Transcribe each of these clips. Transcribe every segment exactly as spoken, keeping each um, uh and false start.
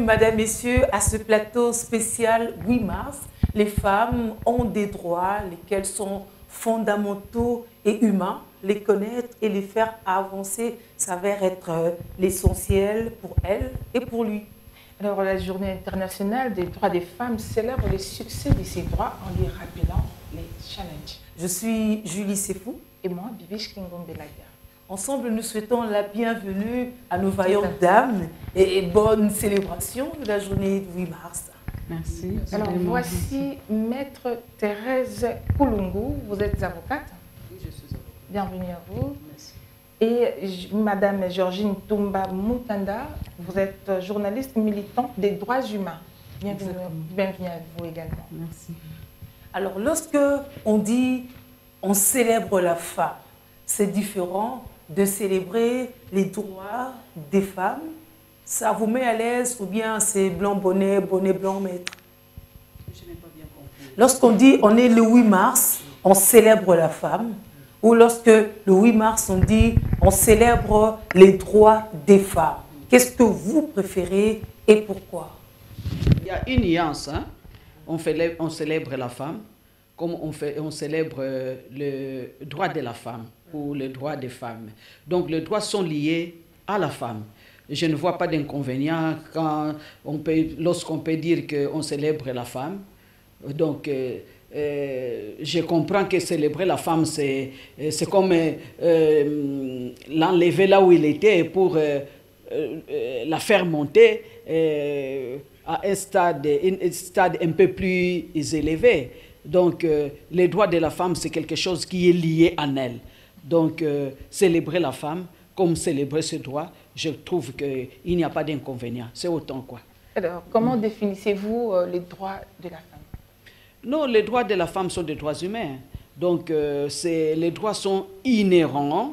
Madame, Messieurs, à ce plateau spécial huit mars. Les femmes ont des droits, lesquels sont fondamentaux et humains. Les connaître et les faire avancer s'avère être l'essentiel pour elles et pour lui. Alors, la Journée internationale des droits des femmes célèbre les succès de ces droits en lui rappelant les challenges. Je suis Julie Sefou. Et moi, Bibiche Kingombelaga. Ensemble, nous souhaitons la bienvenue à nos vaillantes dames et bonne célébration de la journée du huit mars. Merci. Alors, voici Maître Thérèse Koulungu. Vous êtes avocate? Oui, je suis avocate. Bienvenue à vous. Merci. Et Madame Georgine Toumba Moutanda, vous êtes journaliste militante des droits humains. Bienvenue, bienvenue à vous également. Merci. Alors, lorsque on dit on célèbre la femme, c'est différent de célébrer les droits des femmes. Ça vous met à l'aise ou bien c'est blanc bonnet, bonnet blanc maître? Je n'ai pas bien compris. Lorsqu'on dit on est le huit mars, on célèbre la femme. Ou lorsque le huit mars, on dit on célèbre les droits des femmes. Qu'est-ce que vous préférez et pourquoi? Il y a une nuance. Hein? On, fait, on célèbre la femme comme on, fait, on célèbre le droit de la femme ou le droit des femmes. Donc les droits sont liés à la femme. Je ne vois pas d'inconvénient quand on peut, lorsqu'on peut dire qu'on célèbre la femme. Donc, euh, euh, je comprends que célébrer la femme, c'est comme euh, l'enlever là où il était pour euh, euh, la faire monter euh, à un stade, un stade un peu plus élevé. Donc, euh, les droits de la femme, c'est quelque chose qui est lié à elle. Donc, euh, célébrer la femme comme célébrer ce droit, je trouve qu'il n'y a pas d'inconvénient. C'est autant, quoi. Alors, comment mmh. définissez-vous euh, les droits de la femme? Non, les droits de la femme sont des droits humains. Donc, euh, les droits sont inhérents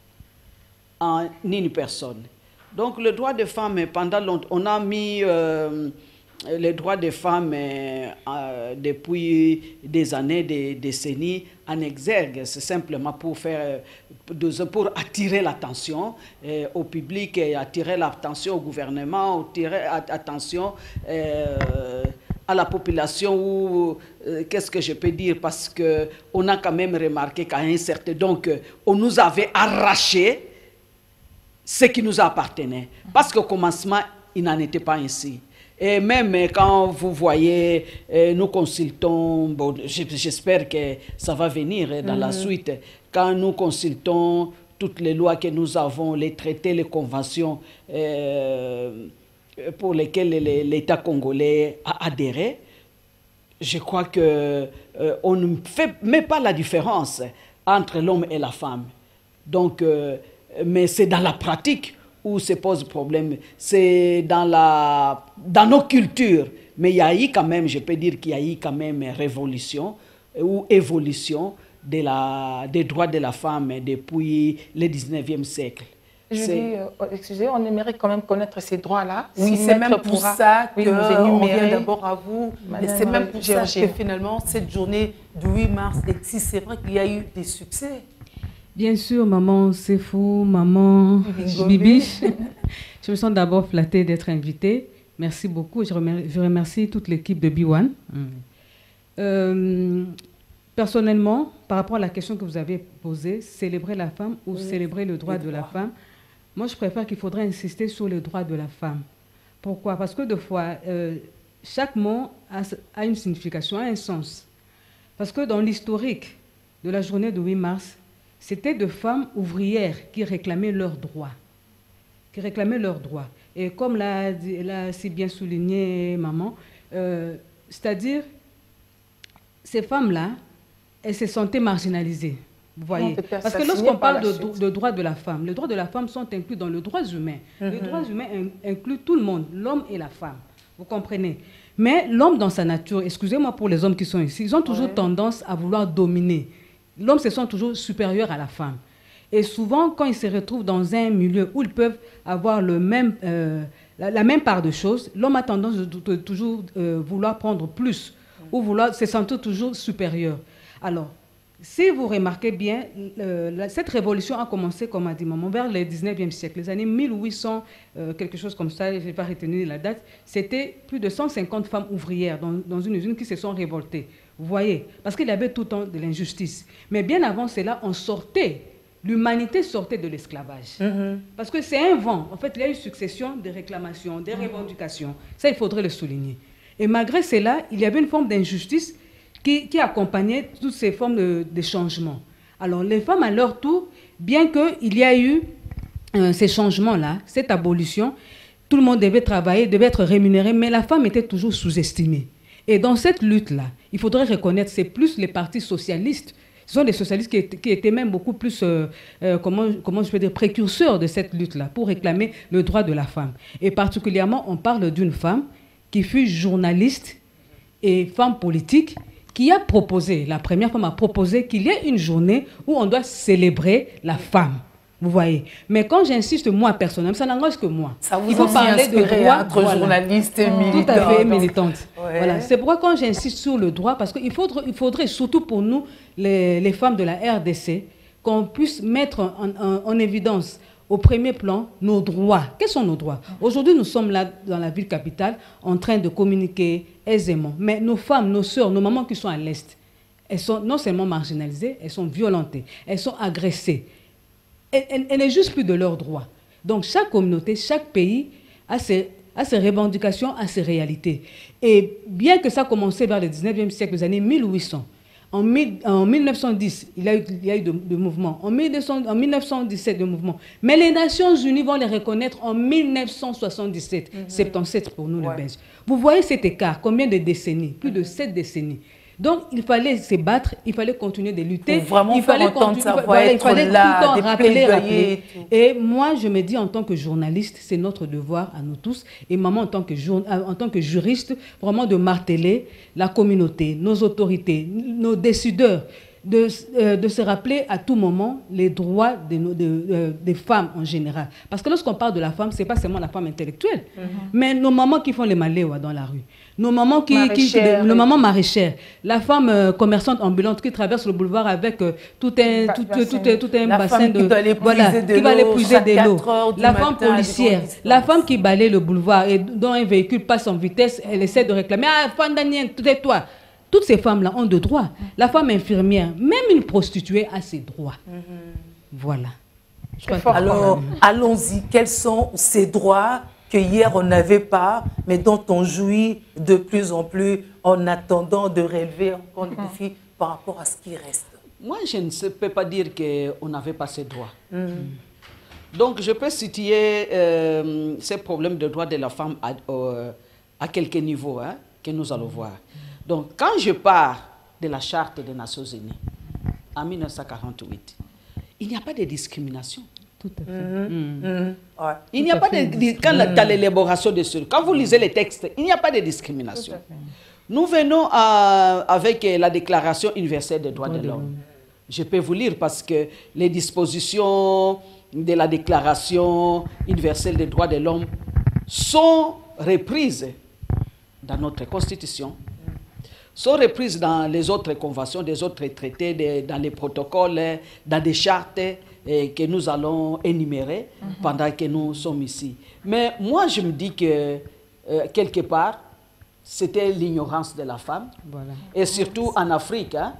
en une personne. Donc, le droit des femmes, pendant longtemps, on a mis euh, les droits des femmes euh, depuis des années, des décennies en exergue. C'est simplement pour faire, pour attirer l'attention euh, au public et attirer l'attention au gouvernement, attirer l'attention euh, à la population ou euh, qu'est-ce que je peux dire, parce qu'on a quand même remarqué qu'à un certain... Donc, euh, on nous avait arraché ce qui nous appartenait. Parce qu'au commencement, il n'en était pas ainsi. Et même quand vous voyez, euh, nous consultons, bon, j'espère que ça va venir dans mm-hmm. la suite, quand nous consultons toutes les lois que nous avons, les traités, les conventions euh, pour lesquelles l'État congolais a adhéré, je crois qu'on euh, ne fait même pas la différence entre l'homme et la femme. Donc, euh, mais c'est dans la pratique où se pose problème. C'est dans, la, dans nos cultures. Mais il y a eu quand même, je peux dire qu'il y a eu quand même révolution ou évolution de la, des droits de la femme depuis le dix-neuvième siècle. Julie, euh, excusez, on aimerait quand même connaître ces droits-là. Oui, c'est même pour ça qu'on vient d'abord à vous. C'est même pour ça que finalement, cette journée du huit mars existe. C'est vrai qu'il y a eu des succès. Bien sûr, maman Sefou, maman Bibiche. Je me sens d'abord flattée d'être invitée. Merci beaucoup. Je remercie, je remercie toute l'équipe de B one. Mm. Euh, personnellement, par rapport à la question que vous avez posée, célébrer la femme ou oui, célébrer le droit de la femme, moi je préfère qu'il faudrait insister sur le droit de la femme. Pourquoi? Parce que des fois, euh, chaque mot a, a une signification, a un sens. Parce que dans l'historique de la journée du huit mars, c'était de femmes ouvrières qui réclamaient leurs droits. Qui réclamaient leurs droits. Et comme l'a si bien souligné maman, euh, c'est-à-dire, ces femmes-là, elles se sentaient marginalisées. Vous voyez? Parce que lorsqu'on parle de, de droits de la femme, les droits de la femme sont inclus dans les droits humains. Mm-hmm. Les droits humains incluent tout le monde, l'homme et la femme. Vous comprenez? Mais l'homme dans sa nature, excusez-moi pour les hommes qui sont ici, ils ont toujours ouais. tendance à vouloir dominer. L'homme se sent toujours supérieur à la femme. Et souvent, quand ils se retrouvent dans un milieu où ils peuvent avoir le même, euh, la, la même part de choses, l'homme a tendance de, de, de toujours euh, vouloir prendre plus ou vouloir se sentir toujours supérieur. Alors, si vous remarquez bien, euh, la, cette révolution a commencé, comme a dit maman, vers le dix-neuvième siècle, les années mille huit cents, euh, quelque chose comme ça, je ne vais pas retenir la date. C'était plus de cent cinquante femmes ouvrières dans, dans une usine qui se sont révoltées. Vous voyez, parce qu'il y avait tout le temps de l'injustice. Mais bien avant cela, on sortait, l'humanité sortait de l'esclavage. Mm-hmm. Parce que c'est un vent. En fait, il y a eu une succession de réclamations, de revendications. Ça, il faudrait le souligner. Et malgré cela, il y avait une forme d'injustice Qui, qui accompagnait toutes ces formes de, de changement. Alors, les femmes, à leur tour, bien qu'il y a eu euh, ces changements-là, cette abolition, tout le monde devait travailler, devait être rémunéré, mais la femme était toujours sous-estimée. Et dans cette lutte-là, il faudrait reconnaître, c'est plus les partis socialistes, ce sont des socialistes qui étaient, qui étaient même beaucoup plus, euh, euh, comment, comment je peux dire, précurseurs de cette lutte-là, pour réclamer le droit de la femme. Et particulièrement, on parle d'une femme qui fut journaliste et femme politique, qui a proposé, la première femme a proposé qu'il y ait une journée où on doit célébrer la femme. Vous voyez. Mais quand j'insiste, moi, personnellement, ça n'engage que moi. Ça vous il faut parler de droit. Entre voilà. journaliste et militante. Tout à fait militante. Ouais. Voilà. C'est pourquoi quand j'insiste sur le droit, parce qu'il faudrait, il faudrait, surtout pour nous, les, les femmes de la R D C, qu'on puisse mettre en, en, en évidence au premier plan nos droits. Quels sont nos droits? Aujourd'hui, nous sommes là dans la ville capitale en train de communiquer aisément. Mais nos femmes, nos sœurs, nos mamans qui sont à l'Est, elles sont non seulement marginalisées, elles sont violentées, elles sont agressées. Elles, elles, elles ne jugent plus de leurs droits. Donc chaque communauté, chaque pays a ses, a ses revendications, a ses réalités. Et bien que ça a commencé vers le dix-neuvième siècle, les années mille huit cents, En, en mille neuf cent dix, il y a eu, il y a eu de, de mouvements. En, mille neuf cent dix-sept, de mouvements. Mais les Nations Unies vont les reconnaître en mille neuf cent soixante-dix-sept. Mm-hmm. soixante-dix-sept pour nous, ouais. les Belges. Vous voyez cet écart, combien de décennies? Plus de sept décennies. Donc, il fallait se battre, il fallait continuer de lutter. Pour vraiment il faire fallait entendre sa voix, voilà, être il fallait là, tout le temps rappeler, rappeler. Et, et moi, je me dis, en tant que journaliste, c'est notre devoir à nous tous, et maman, en tant que, jour, en tant que juriste, vraiment de marteler la communauté, nos autorités, nos décideurs, de, euh, de se rappeler à tout moment les droits de nos, de, euh, des femmes en général. Parce que lorsqu'on parle de la femme, ce n'est pas seulement la femme intellectuelle, mm-hmm. mais nos mamans qui font les maléois dans la rue, nos mamans qui, qui de, nos mamans maraîchères, la femme euh, commerçante ambulante qui traverse le boulevard avec euh, tout un, tout, tout, tout, tout, tout un la bassin de, qui voilà, de qui va aller puiser de l'eau, la femme matin, policière, la femme qui balaye le boulevard et dont un véhicule passe en vitesse, elle essaie de réclamer, ah, Fandanien, tais-toi. Toutes ces femmes-là ont des droits. La femme infirmière, même une prostituée a ses droits. Mm-hmm. Voilà. Je Alors, allons-y. Quels sont ces droits que hier on n'avait pas, mais dont on jouit de plus en plus en attendant de relever encore des défis par rapport à ce qui reste? Moi, je ne peux pas dire qu'on n'avait pas ces droits. Mm-hmm. Donc, je peux situer euh, ces problèmes de droits de la femme à, euh, à quelques niveaux hein, que nous allons voir. Donc, quand je pars de la Charte des Nations Unies, en mille neuf cent quarante-huit, il n'y a pas de discrimination. Tout à fait. Mmh. Mmh. Ouais. Il n'y a pas de discrimination. Quand mmh. l'élaboration de ce... Quand vous lisez les textes, il n'y a pas de discrimination. Nous venons à, avec la Déclaration universelle des droits de, de l'homme. Je peux vous lire parce que les dispositions de la Déclaration universelle des droits de l'homme sont reprises dans notre Constitution, sont reprises dans les autres conventions, des autres traités, des, dans les protocoles, dans des chartes eh, que nous allons énumérer mm-hmm. pendant que nous sommes ici. Mais moi, je me dis que, euh, quelque part, c'était l'ignorance de la femme. Voilà. Et surtout en Afrique, hein,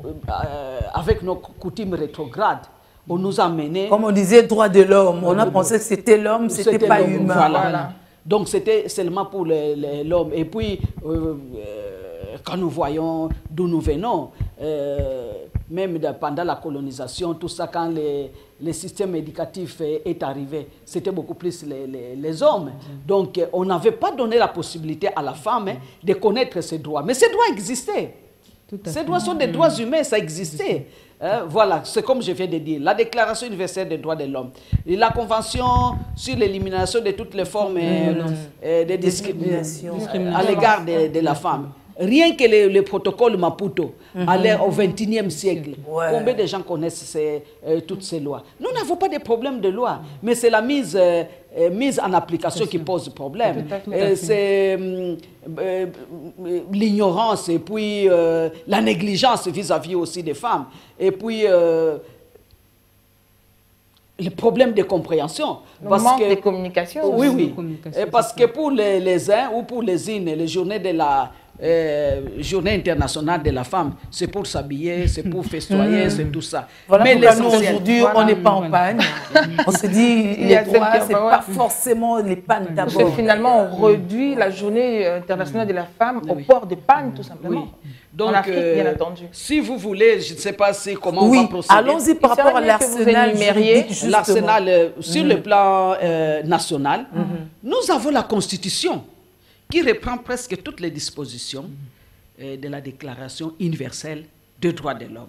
euh, avec nos coutumes rétrogrades, on nous a menés... Comme on disait, droit de l'homme. On a pensé que c'était l'homme, c'était pas humain. Voilà. Voilà. Donc, c'était seulement pour l'homme. Et puis... Euh, euh, quand nous voyons d'où nous venons, euh, même de, pendant la colonisation, tout ça, quand les, les systèmes éducatifs est arrivé, c'était beaucoup plus les, les, les hommes. Donc, on n'avait pas donné la possibilité à la femme hein, de connaître ses droits. Mais ces droits existaient. Ces droits sont des droits humains, ça existait. Hein, voilà, c'est comme je viens de dire, la Déclaration universelle des droits de l'homme, la Convention sur l'élimination de toutes les formes euh, euh, de discrimination, discrimination à l'égard de, de la femme. Rien que le, le protocole Maputo, mm-hmm. à l'ère au vingt et unième siècle, ouais. Combien de gens connaissent ces, euh, toutes ces lois? Nous n'avons pas de problème de loi, mais c'est la mise euh, euh, mise en application qui pose problème. C'est euh, euh, l'ignorance et puis euh, la négligence vis-à-vis aussi des femmes. Et puis euh, le problème de compréhension. Le parce manque que, de communication. Oui, aussi. oui. Communication, Et parce que pour les, les uns ou pour les unes, les journées de la euh, journée internationale de la femme, c'est pour s'habiller, c'est pour festoyer, c'est tout ça. Voilà mais pourquoi nous, l'essentiel, aujourd'hui, voilà. on n'est pas en Voilà. panne. On se dit, Il y a les droits, celles qui- c'est ouais. pas forcément les pannes Parce que d'abord. finalement, on réduit la journée internationale de la femme au Oui. port de panne, tout simplement. oui. Donc, en Afrique, euh, bien entendu. si vous voulez, je ne sais pas si, comment on Oui, va procéder. allons-y par Il serait rapport à bien que vous l'arsenal énumériez juridique, justement. L'arsenal, euh, sur le plan euh, national, nous avons la Constitution qui reprend presque toutes les dispositions euh, de la Déclaration universelle des droits de l'homme.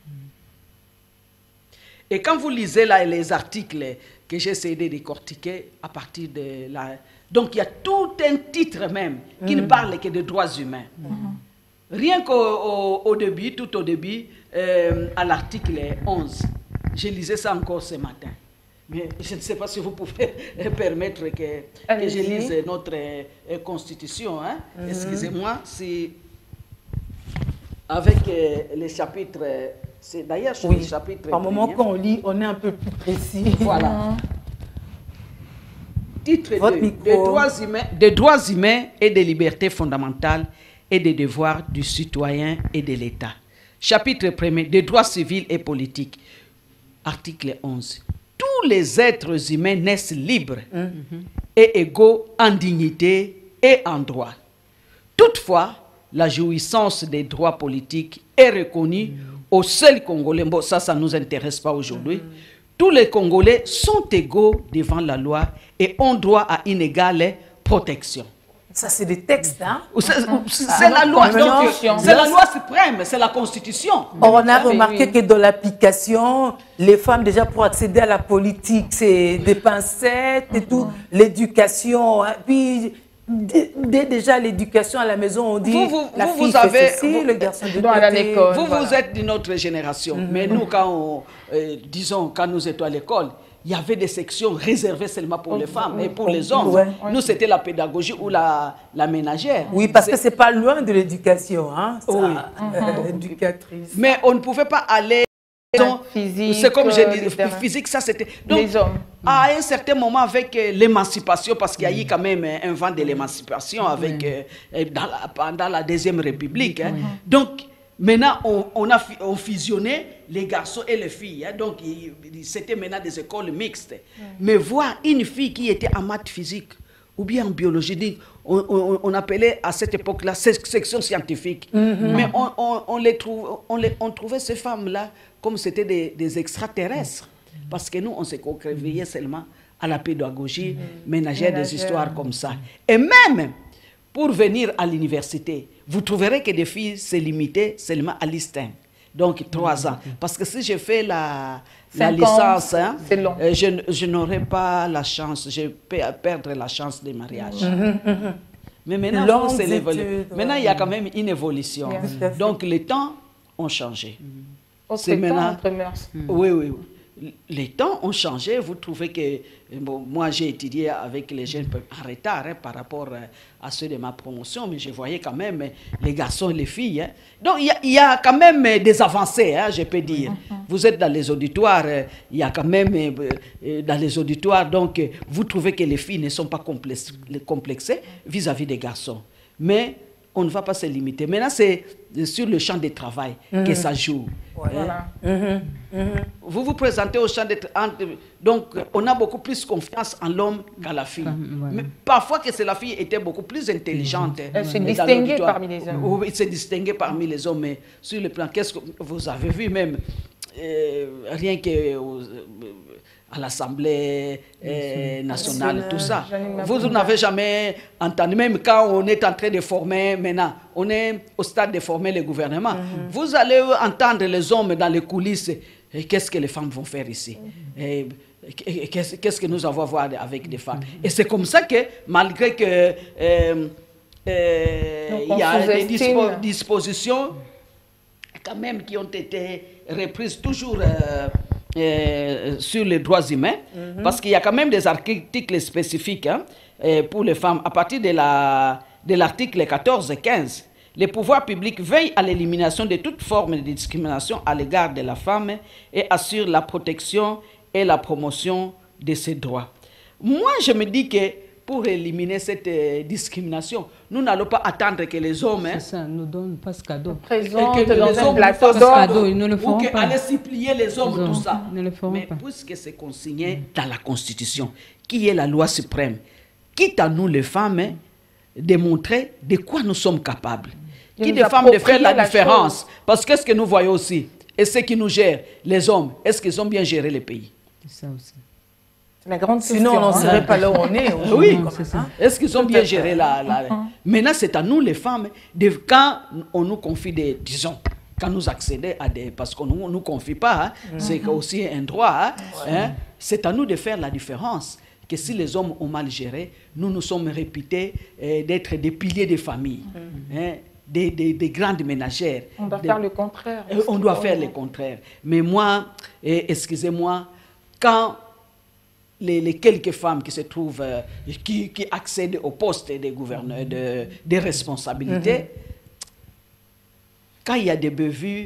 Et quand vous lisez là les articles que j'ai essayé de décortiquer à partir de la... Donc il y a tout un titre même qui ne parle que des droits humains. Rien qu'au au, au début, tout au début, euh, à l'article onze, je lisais ça encore ce matin. Mais je ne sais pas si vous pouvez permettre que, que je Allez-y. lise notre euh, constitution. Hein? Excusez-moi, si avec euh, les chapitres, euh, c'est d'ailleurs sur Oui, les chapitres. par moment, premiers. quand on lit, on est un peu plus précis. Voilà. Titre Votre deux, micro. des droits humains, des droits humains et des libertés fondamentales et des devoirs du citoyen et de l'État. Chapitre premier, des droits civils et politiques. Article onze. Tous les êtres humains naissent libres et égaux en dignité et en droit. Toutefois, la jouissance des droits politiques est reconnue aux seuls Congolais. Bon, ça, ça ne nous intéresse pas aujourd'hui. Tous les Congolais sont égaux devant la loi et ont droit à une égale protection. Ça, c'est des textes, hein? C'est c'est la loi, donc, Constitution. c'est la loi suprême, c'est la Constitution. Or, on a Ah, mais remarqué oui. que dans l'application, les femmes, déjà pour accéder à la politique, c'est des pincettes et tout, l'éducation. Hein. Puis, dès, dès déjà l'éducation à la maison, on dit Vous, vous- la vous- fille vous fait avez- ceci, vous- le garçon de doit aller à côté. l'école. Vous, Voilà. vous êtes d'une autre génération. Mais nous, quand on, euh, disons, quand nous étions à l'école, il y avait des sections réservées seulement pour les femmes et pour les hommes. Ouais. Nous, c'était la pédagogie ou la, la ménagère. Oui, parce C'est- que c'est pas loin de l'éducation, hein? Ça, Oui. euh, éducatrice. Mais on ne pouvait pas aller... disons, Physique, c'est comme j'ai euh, dit, les terrains. physique, ça c'était... Donc, Les hommes. à un certain moment, avec euh, l'émancipation, parce qu'il y a eu quand même euh, un vent de l'émancipation avec, euh, euh, dans la- pendant la Deuxième République. Hein. Donc, maintenant, on, on a fu- on fusionné les garçons et les filles. Hein. Donc, il- il- c'était maintenant des écoles mixtes. Mais voir une fille qui était en maths physique ou bien en biologie, dit- on, on- on appelait à cette époque-là sec- section scientifique. Mais on, on- on les trouve, on, les- on trouvait ces femmes-là comme c'était des, des extraterrestres. Parce que nous, on s'est réveillés seulement à la pédagogie ménagère, des Ménagère. histoires comme ça. Et même pour venir à l'université, vous trouverez que des filles se limitaient seulement à l'ISTIN. Donc, trois ans. Parce que si je fais la, la Cinq ans, licence, hein, c'est long. euh, je, n- je n'aurai pas la chance, je peux perdre la chance de mariage. Mais maintenant, Longues vous, c'est l'évolu- études, maintenant, ouais. il y a quand même une évolution. Bien sûr. Tout à fait. Donc, les temps ont changé. Autre C'est temps, maintenant- autre mœurs. Oui, oui, oui. Les temps ont changé. Vous trouvez que... Bon, moi, j'ai étudié avec les jeunes en retard hein, par rapport euh, à ceux de ma promotion, mais je voyais quand même euh, les garçons et les filles. Hein. Donc, il y, a- il y a quand même euh, des avancées, hein, je peux dire. Vous êtes dans les auditoires, euh, il y a quand même euh, euh, dans les auditoires, donc euh, vous trouvez que les filles ne sont pas complex- complexées vis-à-vis des garçons. Mais on ne va pas se limiter. Maintenant, c'est sur le champ de travail que ça joue. Voilà. Vous vous présentez au champ de travail. Donc, on a beaucoup plus confiance en l'homme qu'à la fille. voilà. Mais parfois que c'est la fille était beaucoup plus intelligente. Elle se dans distinguait l'auditoire. parmi les hommes. Oui, elle se distinguait parmi les hommes. Mais sur le plan, qu'est-ce que vous avez vu même euh, rien que aux- à l'Assemblée euh, nationale, tout ça. Janine Vous Mapunda. n'avez jamais entendu, même quand on est en train de former, maintenant, on est au stade de former le gouvernement, vous allez entendre les hommes dans les coulisses, et qu'est-ce que les femmes vont faire ici Et qu'est-ce qu'est-ce que nous avons à voir avec des femmes. Et c'est comme ça que, malgré que euh, euh, Donc, il y on a des sous-estime. dispo- dispositions quand même qui ont été reprises toujours euh, euh, sur les droits humains, mm-hmm. parce qu'il y a quand même des articles spécifiques hein, pour les femmes. À partir de la, de l'article quatorze et quinze, les pouvoirs publics veillent à l'élimination de toute forme de discrimination à l'égard de la femme et assurent la protection et la promotion de ses droits. Moi, je me dis que pour éliminer cette euh, discrimination, nous n'allons pas attendre que les hommes... C'est ça, nous donnent pas ce cadeau. Présente que dans les un hommes plateau nous d'or. cadeau, ils ne le feront ou pas. aller supplier les hommes, Les hommes, tout ça. ils ne le feront Mais pas. puisque c'est consigné mm. dans la Constitution, qui est la loi suprême, quitte à nous les femmes hein, de montrer de quoi nous sommes capables. De Qui nous des femmes de faire la, la différence. chose. Parce qu'est-ce que nous voyons aussi? Et ceux qui nous gèrent, les hommes, est-ce qu'ils ont bien géré le pays? C'est ça aussi. La grande Sinon, on n'en serait hein. pas là où on est. Oui, c'est ça. Est-ce qu'ils ont bien géré la... la... Uh-huh. Maintenant, c'est à nous, les femmes, de, quand on nous confie des... Disons, quand nous accédons à des... Parce qu'on ne nous confie pas, hein, mm-hmm. c'est aussi un droit. Hein, ouais. hein, c'est à nous de faire la différence. Que si les hommes ont mal géré, nous nous sommes réputés euh, d'être des piliers des familles. Mm-hmm. hein, Des, des, des grandes ménagères. On doit des, faire le contraire. Euh, on doit faire le contraire. Mais moi, eh, excusez-moi, quand les, les quelques femmes qui se trouvent, euh, qui, qui accèdent au poste de gouverneur, de, de responsabilité, mm-hmm. quand il y a des bévues,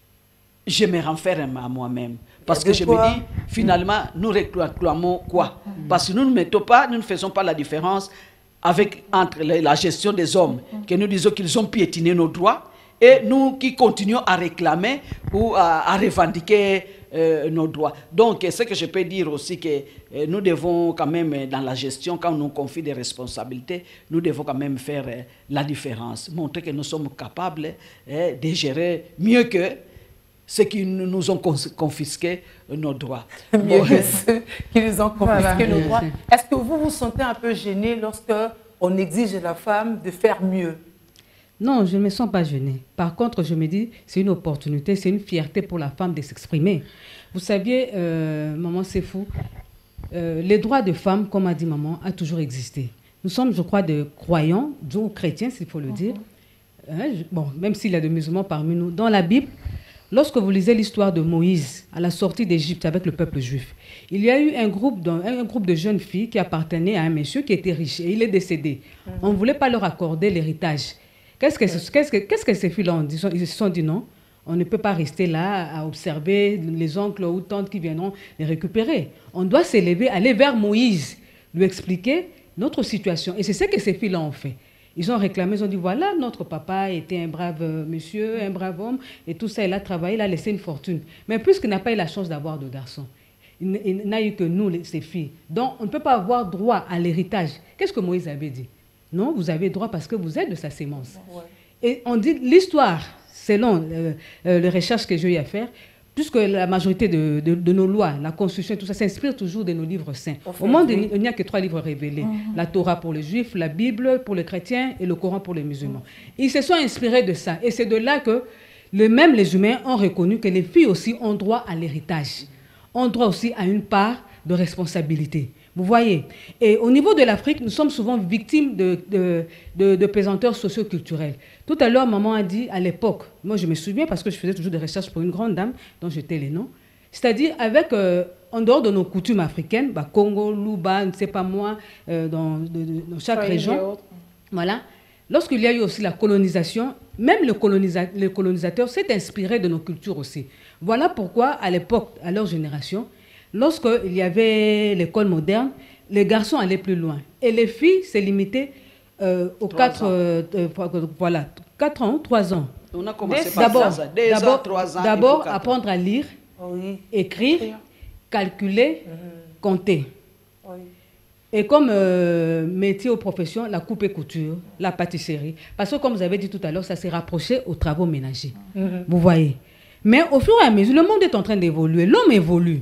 je me renferme à moi-même. Parce que je quoi? me dis, finalement, nous réclamons quoi? Mm-hmm. Parce que nous ne mettons pas, nous ne faisons pas la différence avec, entre la gestion des hommes, mm-hmm. que nous disons qu'ils ont piétiné nos droits, et nous qui continuons à réclamer ou à, à revendiquer euh, nos droits. Donc, ce que je peux dire aussi, que euh, nous devons quand même, dans la gestion, quand on nous confie des responsabilités, nous devons quand même faire euh, la différence, montrer que nous sommes capables euh, de gérer mieux que ceux qui nous ont confisqué nos droits. Mieux que ceux qui nous ont confisqué voilà. nos droits. Est-ce que vous vous sentez un peu gêné lorsque on exige de la femme de faire mieux? Non, je ne me sens pas gênée. Par contre, je me dis, c'est une opportunité, c'est une fierté pour la femme de s'exprimer. Vous saviez, euh, maman, c'est fou, euh, les droits de femmes, comme a dit maman, a toujours existé. Nous sommes, je crois, des croyants, ou chrétiens, s'il faut le dire. Mm-hmm. hein, je, bon, même s'il y a des musulmans parmi nous. Dans la Bible, lorsque vous lisez l'histoire de Moïse à la sortie d'Égypte avec le peuple juif, il y a eu un groupe, de, un groupe de jeunes filles qui appartenaient à un monsieur qui était riche et il est décédé. Mm-hmm. On ne voulait pas leur accorder l'héritage. Qu'est-ce que, qu'est-ce que, qu'est-ce que ces filles-là ont dit? Ils se sont dit non, on ne peut pas rester là à observer les oncles ou tantes qui viendront les récupérer. On doit s'élever, aller vers Moïse, lui expliquer notre situation. Et c'est ce que ces filles-là ont fait. Ils ont réclamé, ils ont dit, voilà, notre papa était un brave monsieur, un brave homme, et tout ça, il a travaillé, il a laissé une fortune. Mais puisqu'il n'a pas eu la chance d'avoir de garçons, il, il n'a eu que nous, les, ces filles. Donc, on ne peut pas avoir droit à l'héritage. Qu'est-ce que Moïse avait dit? Non, vous avez droit parce que vous êtes de sa sémence. Ouais. Et on dit, l'histoire, selon euh, euh, les recherches que j'ai eu à faire, puisque la majorité de, de, de nos lois, la Constitution, tout ça, s'inspire toujours de nos livres saints. Au monde, oui. il n'y a que trois livres révélés. Mm-hmm. La Torah pour les Juifs, la Bible pour les chrétiens et le Coran pour les musulmans. Mm-hmm. Ils se sont inspirés de ça. Et c'est de là que le, même les humains ont reconnu que les filles aussi ont droit à l'héritage, ont droit aussi à une part de responsabilité. Vous voyez. Et au niveau de l'Afrique, nous sommes souvent victimes de, de, de, de pesanteurs socio-culturels. Tout à l'heure, maman a dit, à l'époque, moi je me souviens parce que je faisais toujours des recherches pour une grande dame dont je tais les noms, c'est-à-dire avec, euh, en dehors de nos coutumes africaines, bah, Congo, Luba, ne sais pas moi, euh, dans, de, de, dans chaque oui, région, voilà. Lorsqu'il y a eu aussi la colonisation, même le, colonisa le colonisateur s'est inspiré de nos cultures aussi. Voilà pourquoi, à l'époque, à leur génération, lorsqu'il y avait l'école moderne, les garçons allaient plus loin. Et les filles se limitaient euh, aux quatre, euh, euh, voilà, quatre ans, trois ans. On a commencé par ça. D'abord, d'abord apprendre à lire, oui. écrire, oui. calculer, mmh. compter. Oui. Et comme euh, métier ou profession, la coupe et couture, la pâtisserie. Parce que comme vous avez dit tout à l'heure, ça s'est rapproché aux travaux ménagers. Mmh. Vous voyez. Mais au fur et à mesure, le monde est en train d'évoluer. L'homme évolue.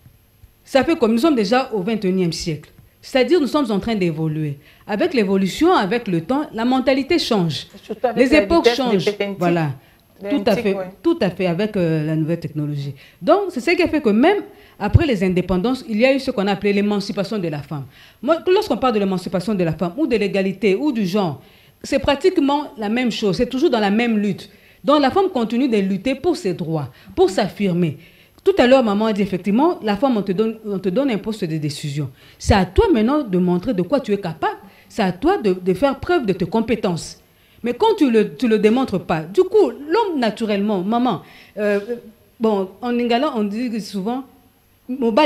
Ça fait comme nous sommes déjà au vingt et unième siècle. C'est-à-dire nous sommes en train d'évoluer. Avec l'évolution, avec le temps, la mentalité change. Les époques changent. Voilà. Tout à fait, ouais. tout à fait avec euh, la nouvelle technologie. Donc, c'est ce qui a fait que même après les indépendances, il y a eu ce qu'on a appelé l'émancipation de la femme. Moi, lorsqu'on parle de l'émancipation de la femme, ou de l'égalité, ou du genre, c'est pratiquement la même chose. C'est toujours dans la même lutte. Donc, la femme continue de lutter pour ses droits, pour s'affirmer. Tout à l'heure, maman a dit effectivement, la femme, on te donne, on te donne un poste de décision. C'est à toi maintenant de montrer de quoi tu es capable. C'est à toi de, de faire preuve de tes compétences. Mais quand tu ne le, tu le démontres pas, du coup, l'homme naturellement, maman, euh, bon, en lingala, on dit souvent, là,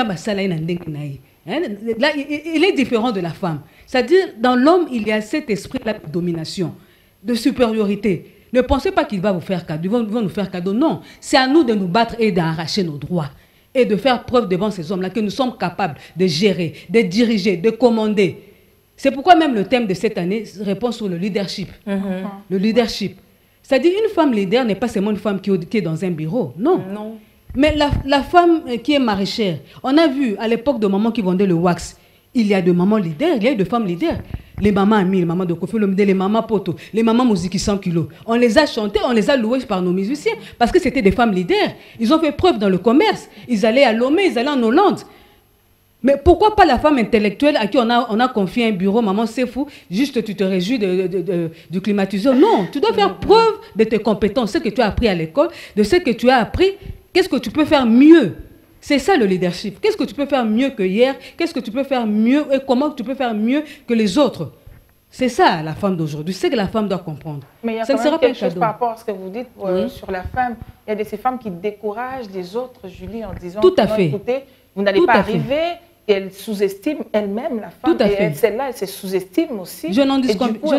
il est différent de la femme. C'est-à-dire, dans l'homme, il y a cet esprit-là de domination, de supériorité. Ne pensez pas qu'il va vous faire cadeau, ils vont, ils vont nous faire cadeau. Non, c'est à nous de nous battre et d'arracher nos droits. Et de faire preuve devant ces hommes-là que nous sommes capables de gérer, de diriger, de commander. C'est pourquoi même le thème de cette année répond sur le leadership. Mm-hmm. Le leadership. C'est-à-dire, une femme leader n'est pas seulement une femme qui, qui est dans un bureau. Non. Non. Mais la, la femme qui est maraîchère, on a vu à l'époque de mamans qui vendaient le wax, il y a de mamans leaders, il y a de femmes leaders. Les mamans Ami, les mamans de Kofi Olomide, les mamans Poto, les mamans Moziki cent kilos. On les a chantées, on les a louées par nos musiciens parce que c'était des femmes leaders. Ils ont fait preuve dans le commerce. Ils allaient à Lomé, ils allaient en Hollande. Mais pourquoi pas la femme intellectuelle à qui on a, on a confié un bureau, maman, c'est fou, juste tu te réjouis de, de, de, du climatiseur. Non, tu dois faire preuve de tes compétences, ce que tu as appris à l'école, de ce que tu as appris, qu'est-ce que tu peux faire mieux. C'est ça le leadership. Qu'est-ce que tu peux faire mieux que hier? Qu'est-ce que tu peux faire mieux et comment tu peux faire mieux que les autres? C'est ça la femme d'aujourd'hui, c'est que la femme doit comprendre. Mais il y a ça quand même quelque chose par rapport à ce que vous dites euh, oui. sur la femme. Il y a de ces femmes qui découragent les autres, Julie, en disant tout à fait. Écoutez, vous n'allez pas arriver. Et elle sous-estime elle-même la femme. Tout à fait. Celle-là, elle se sous-estime aussi. Je n'en dis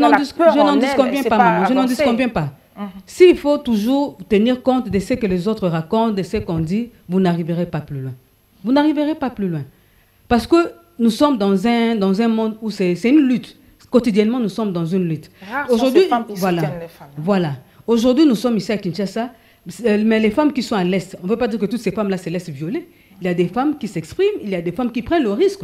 combien pas, maman. Je n'en dis combien pas. Mm-hmm. S'il faut toujours tenir compte de ce que les autres racontent, de ce qu'on dit, vous n'arriverez pas plus loin. Vous n'arriverez pas plus loin. Parce que nous sommes dans un, dans un monde où c'est une lutte. Quotidiennement, nous sommes dans une lutte. Aujourd'hui, voilà. Les femmes. Voilà. Aujourd'hui, nous sommes ici à Kinshasa, mais les femmes qui sont à l'Est, on ne veut pas dire que toutes ces femmes-là se laissent violer. Il y a des femmes qui s'expriment, il y a des femmes qui prennent le risque.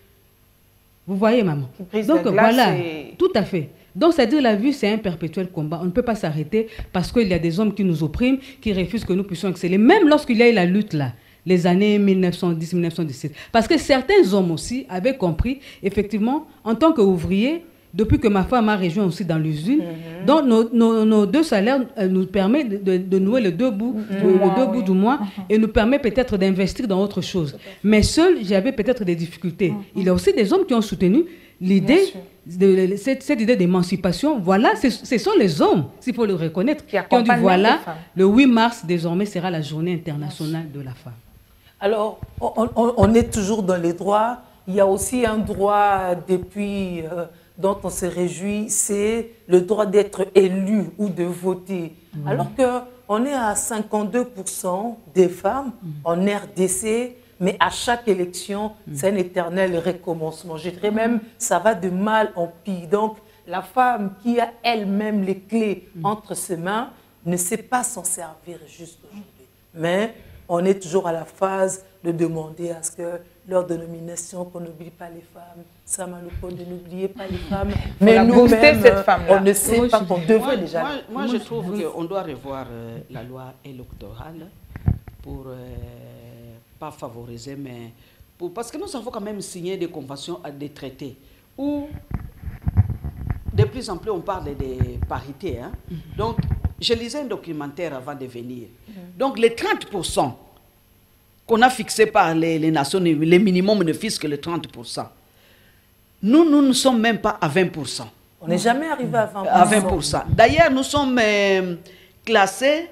Vous voyez, maman. Donc, voilà, et... tout à fait. Donc, c'est-à-dire la vie, c'est un perpétuel combat. On ne peut pas s'arrêter parce qu'il y a des hommes qui nous oppriment, qui refusent que nous puissions exceller. Même lorsqu'il y a eu la lutte, là, les années mille neuf cent dix mille neuf cent dix-sept. Parce que certains hommes aussi avaient compris, effectivement, en tant qu'ouvriers, depuis que ma femme a rejoint aussi dans l'usine, mm-hmm. donc nos, nos, nos deux salaires euh, nous permettent de, de, de nouer les deux bouts, mm-hmm. le, le deux oui. bouts du mois mm-hmm. et nous permet peut-être d'investir dans autre chose. Mais seul, j'avais peut-être des difficultés. Mm-hmm. Il y a aussi des hommes qui ont soutenu l'idée, de, de, cette, cette idée d'émancipation. Voilà, ce sont les hommes, s'il faut le reconnaître, qui, qui ont dit voilà, le huit mars désormais sera la journée internationale de la femme. Alors, on, on, on est toujours dans les droits. Il y a aussi un droit depuis... Euh, dont on se réjouit, c'est le droit d'être élu ou de voter. Mmh. Alors qu'on est à cinquante-deux pour cent des femmes mmh. en R D C, mais à chaque élection, mmh. c'est un éternel recommencement. Je dirais même, ça va de mal en pire. Donc, la femme qui a elle-même les clés mmh. entre ses mains ne sait pas s'en servir juste aujourd'hui. Mais on est toujours à la phase de demander à ce que lors de nomination, qu'on n'oublie pas les femmes. Ça m'a le point de n'oublier pas les femmes. Mais nous-mêmes, on ne sait moi, pas qu'on devrait moi, déjà... Moi, moi, moi je trouve qu'on doit revoir euh, la loi électorale pour, euh, pas favoriser, mais... Pour, parce que nous avons quand même signé des conventions, des traités, où de plus en plus on parle des parités. Hein? Mm-hmm. Donc, je lisais un documentaire avant de venir. Mm-hmm. Donc, les trente pour cent qu'on a fixé par les, les Nations Unies, les minimums ne fixent que le trente pour cent. Nous, nous ne sommes même pas à vingt pour cent. On n'est jamais arrivé à vingt pour cent. À vingt pour cent. D'ailleurs, nous sommes euh, classés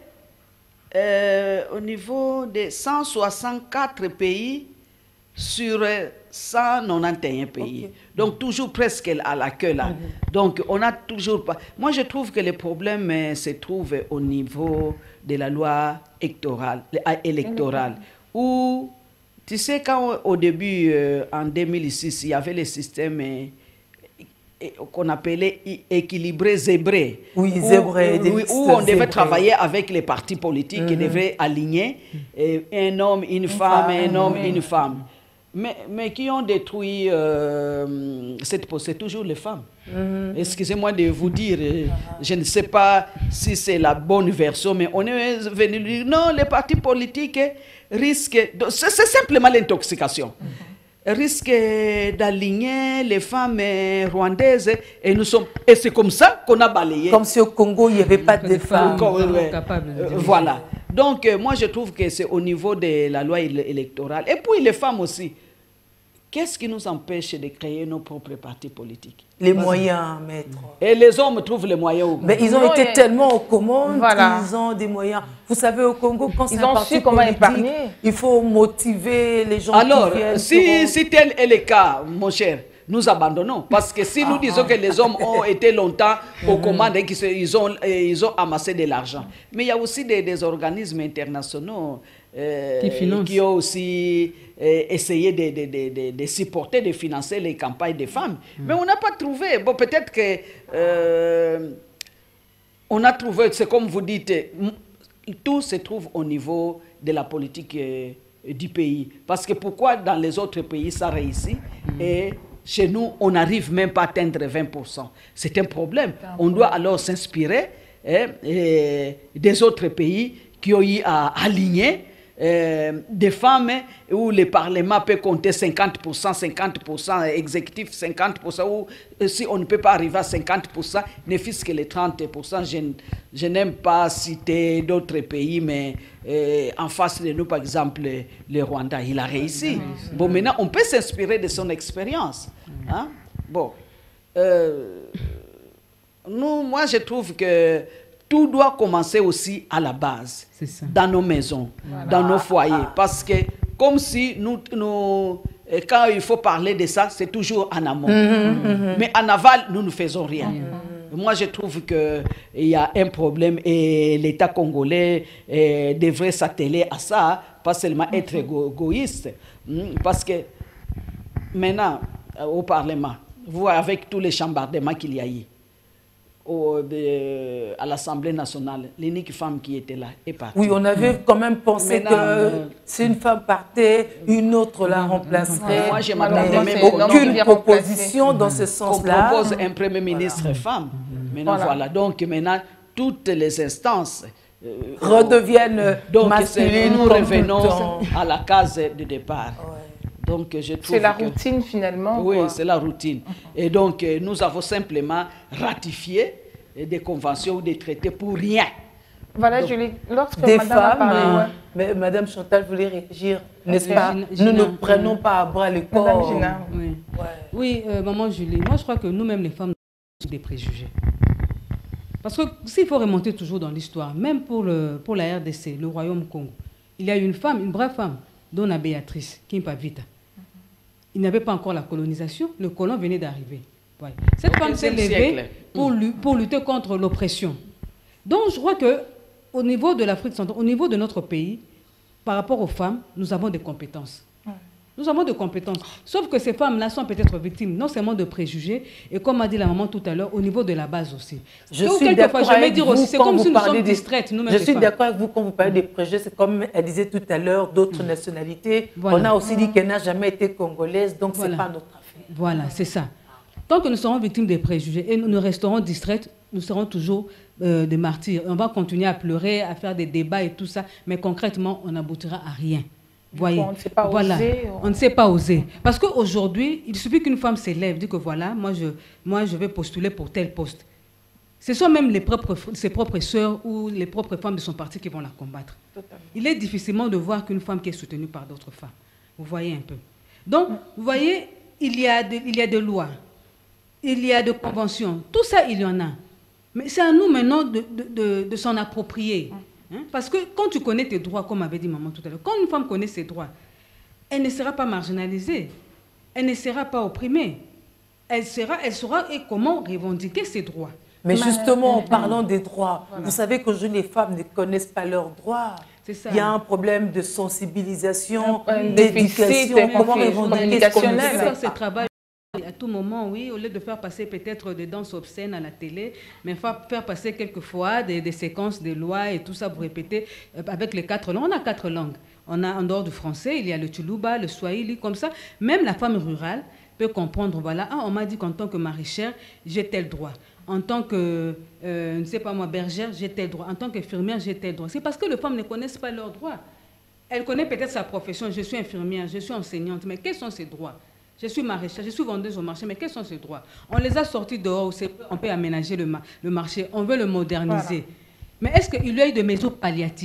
euh, au niveau de cent soixante-quatre pays sur cent quatre-vingt-onze pays. Okay. Donc, toujours presque à la queue là. Mm-hmm. Donc, on n'a toujours pas... Moi, je trouve que les problèmes euh, se trouvent au niveau de la loi électorale. électorale mm-hmm. Où, tu sais, quand au début, euh, en deux mille six, il y avait le système euh, qu'on appelait équilibré zébré. Oui, zébré. Où, où, où on devait zébré. travailler avec les partis politiques mm-hmm. qui devaient aligner euh, un homme, une, une femme, femme, un homme, oui. une femme. Mais, mais qui ont détruit euh, cette poste, c'est toujours les femmes. Mm-hmm. Excusez-moi de vous dire, euh, je ne sais pas si c'est la bonne version, mais on est venu dire non, les partis politiques risquent, c'est simplement l'intoxication, mm-hmm. risquent d'aligner les femmes rwandaises et nous sommes, et c'est comme ça qu'on a balayé. Comme si au Congo il n'y avait pas de femmes euh, capables. Euh, voilà. Donc, euh, moi, je trouve que c'est au niveau de la loi électorale. Et puis, les femmes aussi. Qu'est-ce qui nous empêche de créer nos propres partis politiques? Les moyens, maître. Et les hommes trouvent les moyens. Mais ils ont non, été a... tellement aux commandes voilà. qu'ils ont des moyens. Vous savez, au Congo, quand c'est un parti comment politique, épargner. il faut motiver les gens Alors, qui viennent. si, seront... si tel est le cas, mon cher, nous abandonnons. Parce que si nous ah, disons ah. que les hommes ont été longtemps aux commandes et qu'ils ont, ils ont amassé de l'argent. Mais il y a aussi des, des organismes internationaux euh, qui, qui ont aussi euh, essayé de, de, de, de, de supporter, de financer les campagnes des femmes. Mm. Mais on n'a pas trouvé. Bon, peut-être que euh, on a trouvé, c'est comme vous dites, tout se trouve au niveau de la politique euh, du pays. Parce que pourquoi dans les autres pays ça réussit mm. et chez nous, on n'arrive même pas à atteindre vingt pour cent. C'est un problème. On doit alors s'inspirer hein, des autres pays qui ont eu à aligner euh, des femmes où le Parlement peut compter cinquante pour cent, cinquante pour cent, exécutif cinquante pour cent, ou si on ne peut pas arriver à cinquante pour cent, ne fût-ce que les trente pour cent. Je, je n'aime pas citer d'autres pays, mais euh, en face de nous, par exemple, le Rwanda, il a réussi. Bon, maintenant, on peut s'inspirer de son expérience. Hein? Bon, euh, nous, moi, je trouve que tout doit commencer aussi à la base, dans nos maisons, voilà. dans nos foyers. Parce que comme si nous, nous, quand il faut parler de ça, c'est toujours en amont. Mm-hmm, mm-hmm. Mais en aval, nous ne faisons rien. Mm-hmm. Moi, je trouve qu'il y a un problème et l'État congolais eh, devrait s'atteler à ça, pas seulement mm-hmm. être égoïste. Parce que maintenant, au Parlement, vous, avec tous les chambardements qu'il y a eu, Au, de, à l'Assemblée nationale, l'unique femme qui était là est partie. Oui, on avait quand même pensé Maintenant, que euh, si une femme partait, une autre la remplacerait. Moi, je m'attendais même aucune proposition dans ce sens-là. On propose un Premier ministre voilà. femme. Maintenant, voilà. voilà. Donc, maintenant, toutes les instances euh, redeviennent donc, masculines. Nous revenons à la case de départ. Ouais. Donc, je trouve c'est la que, routine finalement. Oui, c'est la routine. Et donc, euh, nous avons simplement ratifié euh, des conventions ou des traités pour rien. Voilà, donc, Julie, lorsque des Madame femmes, a parlé, ouais. mais Madame Chantal voulait réagir, n'est-ce pas? Gina, nous ne oui. prenons pas à bras le corps. Madame Gina. Oui, ouais. oui euh, maman Julie, moi je crois que nous-mêmes les femmes, nous avons des préjugés. Parce que s'il faut remonter toujours dans l'histoire, même pour, le, pour la R D C, le Royaume Congo, il y a une femme, une brave femme, Donna Béatrice, Kimpavita. Il n'y avait pas encore la colonisation, le colon venait d'arriver. Ouais. Cette femme s'est levée pour, pour lutter contre l'oppression. Donc je crois qu'au niveau de l'Afrique centrale, au niveau de notre pays, par rapport aux femmes, nous avons des compétences. Nous avons des compétences. Sauf que ces femmes-là sont peut-être victimes non seulement de préjugés, et comme a dit la maman tout à l'heure, au niveau de la base aussi. Je suis d'accord avec vous. C'est comme si nous sommes distraites. Nous je suis d'accord avec vous quand vous parlez des préjugés. C'est comme elle disait tout à l'heure, d'autres mmh. nationalités. Voilà. On a aussi dit qu'elle n'a jamais été congolaise, donc voilà. ce n'est pas notre affaire. Voilà, c'est ça. Tant que nous serons victimes des préjugés et nous, nous resterons distraites, nous serons toujours euh, des martyrs. On va continuer à pleurer, à faire des débats et tout ça, mais concrètement, on n'aboutira à rien. Voyez, on ne sait pas voilà. oser. On... on ne sait pas oser. Parce qu'aujourd'hui, il suffit qu'une femme s'élève, dit que voilà, moi je, moi je vais postuler pour tel poste. Ce sont même les propres, ses propres sœurs ou les propres femmes de son parti qui vont la combattre. Totalement. Il est difficilement de voir qu'une femme qui est soutenue par d'autres femmes. Vous voyez un peu. Donc, vous voyez, il y a de, il y a des lois, il y a des conventions. Tout ça, il y en a. Mais c'est à nous maintenant de, de, de, de s'en approprier. Hein? Parce que quand tu connais tes droits, comme avait dit maman tout à l'heure, quand une femme connaît ses droits, elle ne sera pas marginalisée, elle ne sera pas opprimée, elle, sera, elle saura et comment revendiquer ses droits. Mais justement, en parlant des droits, voilà. vous savez qu'aujourd'hui les femmes ne connaissent pas leurs droits. Ça. Il y a un problème de sensibilisation, d'éducation, comment revendiquer ce travail. À tout moment, oui, au lieu de faire passer peut-être des danses obscènes à la télé, mais faire passer quelquefois des, des séquences de lois et tout ça, vous répétez avec les quatre langues. On a quatre langues. On a en dehors du français, il y a le Tuluba, le Swahili, comme ça. Même la femme rurale peut comprendre, voilà, ah, on m'a dit qu'en tant que maraîchère, j'ai tel droit. En tant que, euh, ne sais pas moi, bergère, j'ai tel droit. En tant qu'infirmière, j'ai tel droit. C'est parce que les femmes ne connaissent pas leurs droits. Elles connaissent peut-être sa profession. Je suis infirmière, je suis enseignante, mais quels sont ses droits? Je suis maraîchère, je suis vendeuse au marché, mais quels sont ses droits? On les a sortis dehors, on peut aménager le, ma le marché, on veut le moderniser. Voilà. Mais est-ce qu'il y a eu des mesures palliatives? Mm-hmm.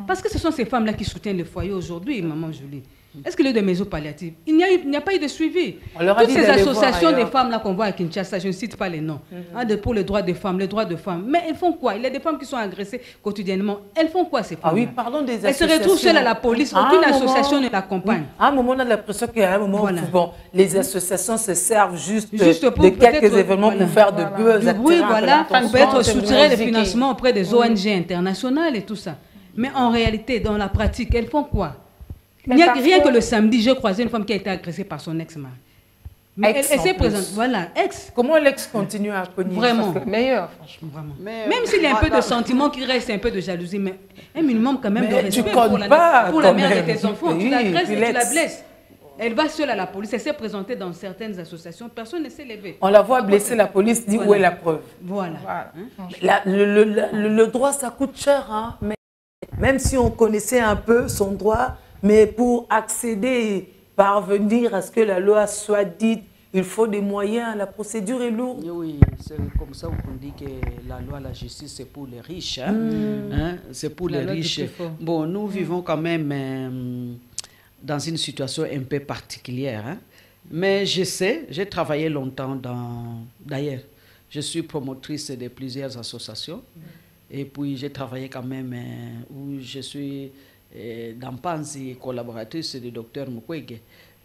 Parce que ce sont ces femmes-là qui soutiennent le foyer aujourd'hui, maman Julie. Est-ce qu'il y a eu des maisons palliatives? Il n'y a, eu- il n'y a pas eu de suivi. Toutes ces associations des femmes là qu'on voit à Kinshasa, je ne cite pas les noms, mm-hmm. hein, de, pour les droits des femmes, les droits de femmes. Mais elles font quoi? Il y a des femmes qui sont agressées quotidiennement. Elles font quoi ces femmes? Ah oui, pardon des associations. Elles se retrouvent seules à la police. À Aucune un association moment, ne l'accompagne. Oui. À un moment, on a l'impression qu'à un moment, Voilà. bon, les associations se servent juste, Juste pour de quelques peut-être, événements voilà. pour faire de Voilà. buzz. Du bruit, voilà, attirer pour être c'est soutirer les musique. financements auprès des O N G internationales et tout ça. Mais en réalité, dans la pratique, elles font quoi? Mais Il y a, parce rien que- que le samedi, j'ai croisé une femme qui a été agressée par son ex-mari. Mais Ex, elle, elle en s'est plus. présentée, voilà, ex, Comment l'ex continue à cogner? vraiment. C'est le meilleur, franchement. Vraiment. Mais, Même s'il y a un moi, peu de là- sentiment qui reste, un peu de jalousie, mais un minimum quand même Mais de tu respect cognes pour la, pas, pour la quand mère même. de tes enfants. Oui, tu l'agresses et tu la relax. blesses. Elle va seule à la police. Elle s'est présentée dans certaines associations. Personne ne s'est levé. On la voit blesser, la police dit Voilà. où est la preuve. Voilà. Voilà. Hein? La- le, le- le- le droit, ça coûte cher, hein, mais même si on connaissait un peu son droit, mais pour accéder, parvenir à ce que la loi soit dite, il faut des moyens, la procédure est lourde. Oui, c'est comme ça qu'on dit que la loi, la justice, c'est pour les riches. Hein? Hein? C'est pour La les loi du riches. plus fort. Bon, nous vivons quand même euh, dans une situation un peu particulière. Hein? Mais je sais, j'ai travaillé longtemps dans... D'ailleurs, je suis promotrice de plusieurs associations. Et puis, j'ai travaillé quand même euh, où je suis euh, dans Panzi, collaboratrice du docteur Mukwege.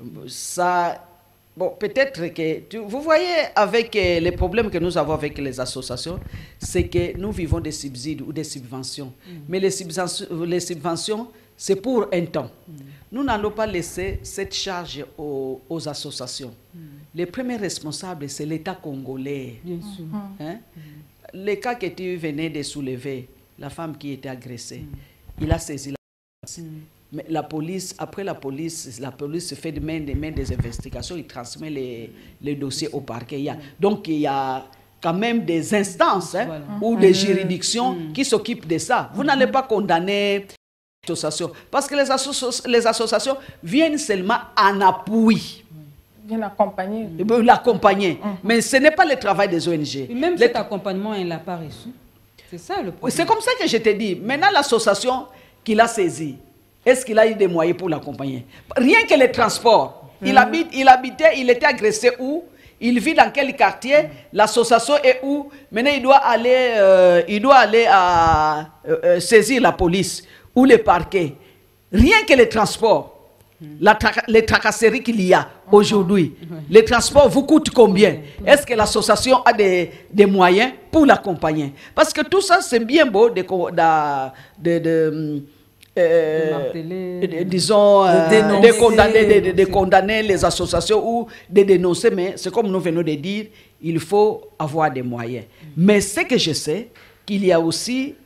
Ça... Bon, peut-être que, tu- vous voyez, avec euh, les problèmes que nous avons avec les associations, c'est que nous vivons des subsides ou des subventions. Mais les subventions, les subventions, c'est pour un temps. Nous n'allons pas laisser cette charge aux, aux associations. Les premiers responsables, c'est l'État congolais. Bien sûr. Hein? Le cas que tu venais de soulever, la femme qui était agressée, il a saisi la police. Mais la police, après la police, la police fait de main, de main des investigations, il transmet les, les dossiers au parquet. Il y a, donc il y a quand même des instances hein, Voilà. ou des juridictions qui s'occupent de ça. Vous n'allez pas condamner l'association parce que les, associ les associations viennent seulement en appui. Bien accompagné. L'accompagner. Mais ce n'est pas le travail des O N G. Et même Les- cet accompagnement, elle l'a pas reçu. C'est ça le Oui, problème. c'est comme ça que je te dis. Maintenant, l'association qu'il a saisie, est-ce qu'il a eu des moyens pour l'accompagner? Rien que les transports. Il, habite, il habitait, il était agressé où? Il vit dans quel quartier? L'association est où? Maintenant, il doit aller, euh, il doit aller à, euh, euh, saisir la police ou le parquet. Rien que les transports. La tra- les tracasseries qu'il y a aujourd'hui, les transports vous coûtent combien? Est-ce que l'association a des, des moyens pour l'accompagner? Parce que tout ça, c'est bien beau de, co- da- de, de, euh, De marteler. de- disons, euh, dénoncer. de, condamner, de, de- de condamner les associations ou de dénoncer, mais c'est comme nous venons de dire, il faut avoir des moyens. Mais ce que je sais, qu'il y a aussi,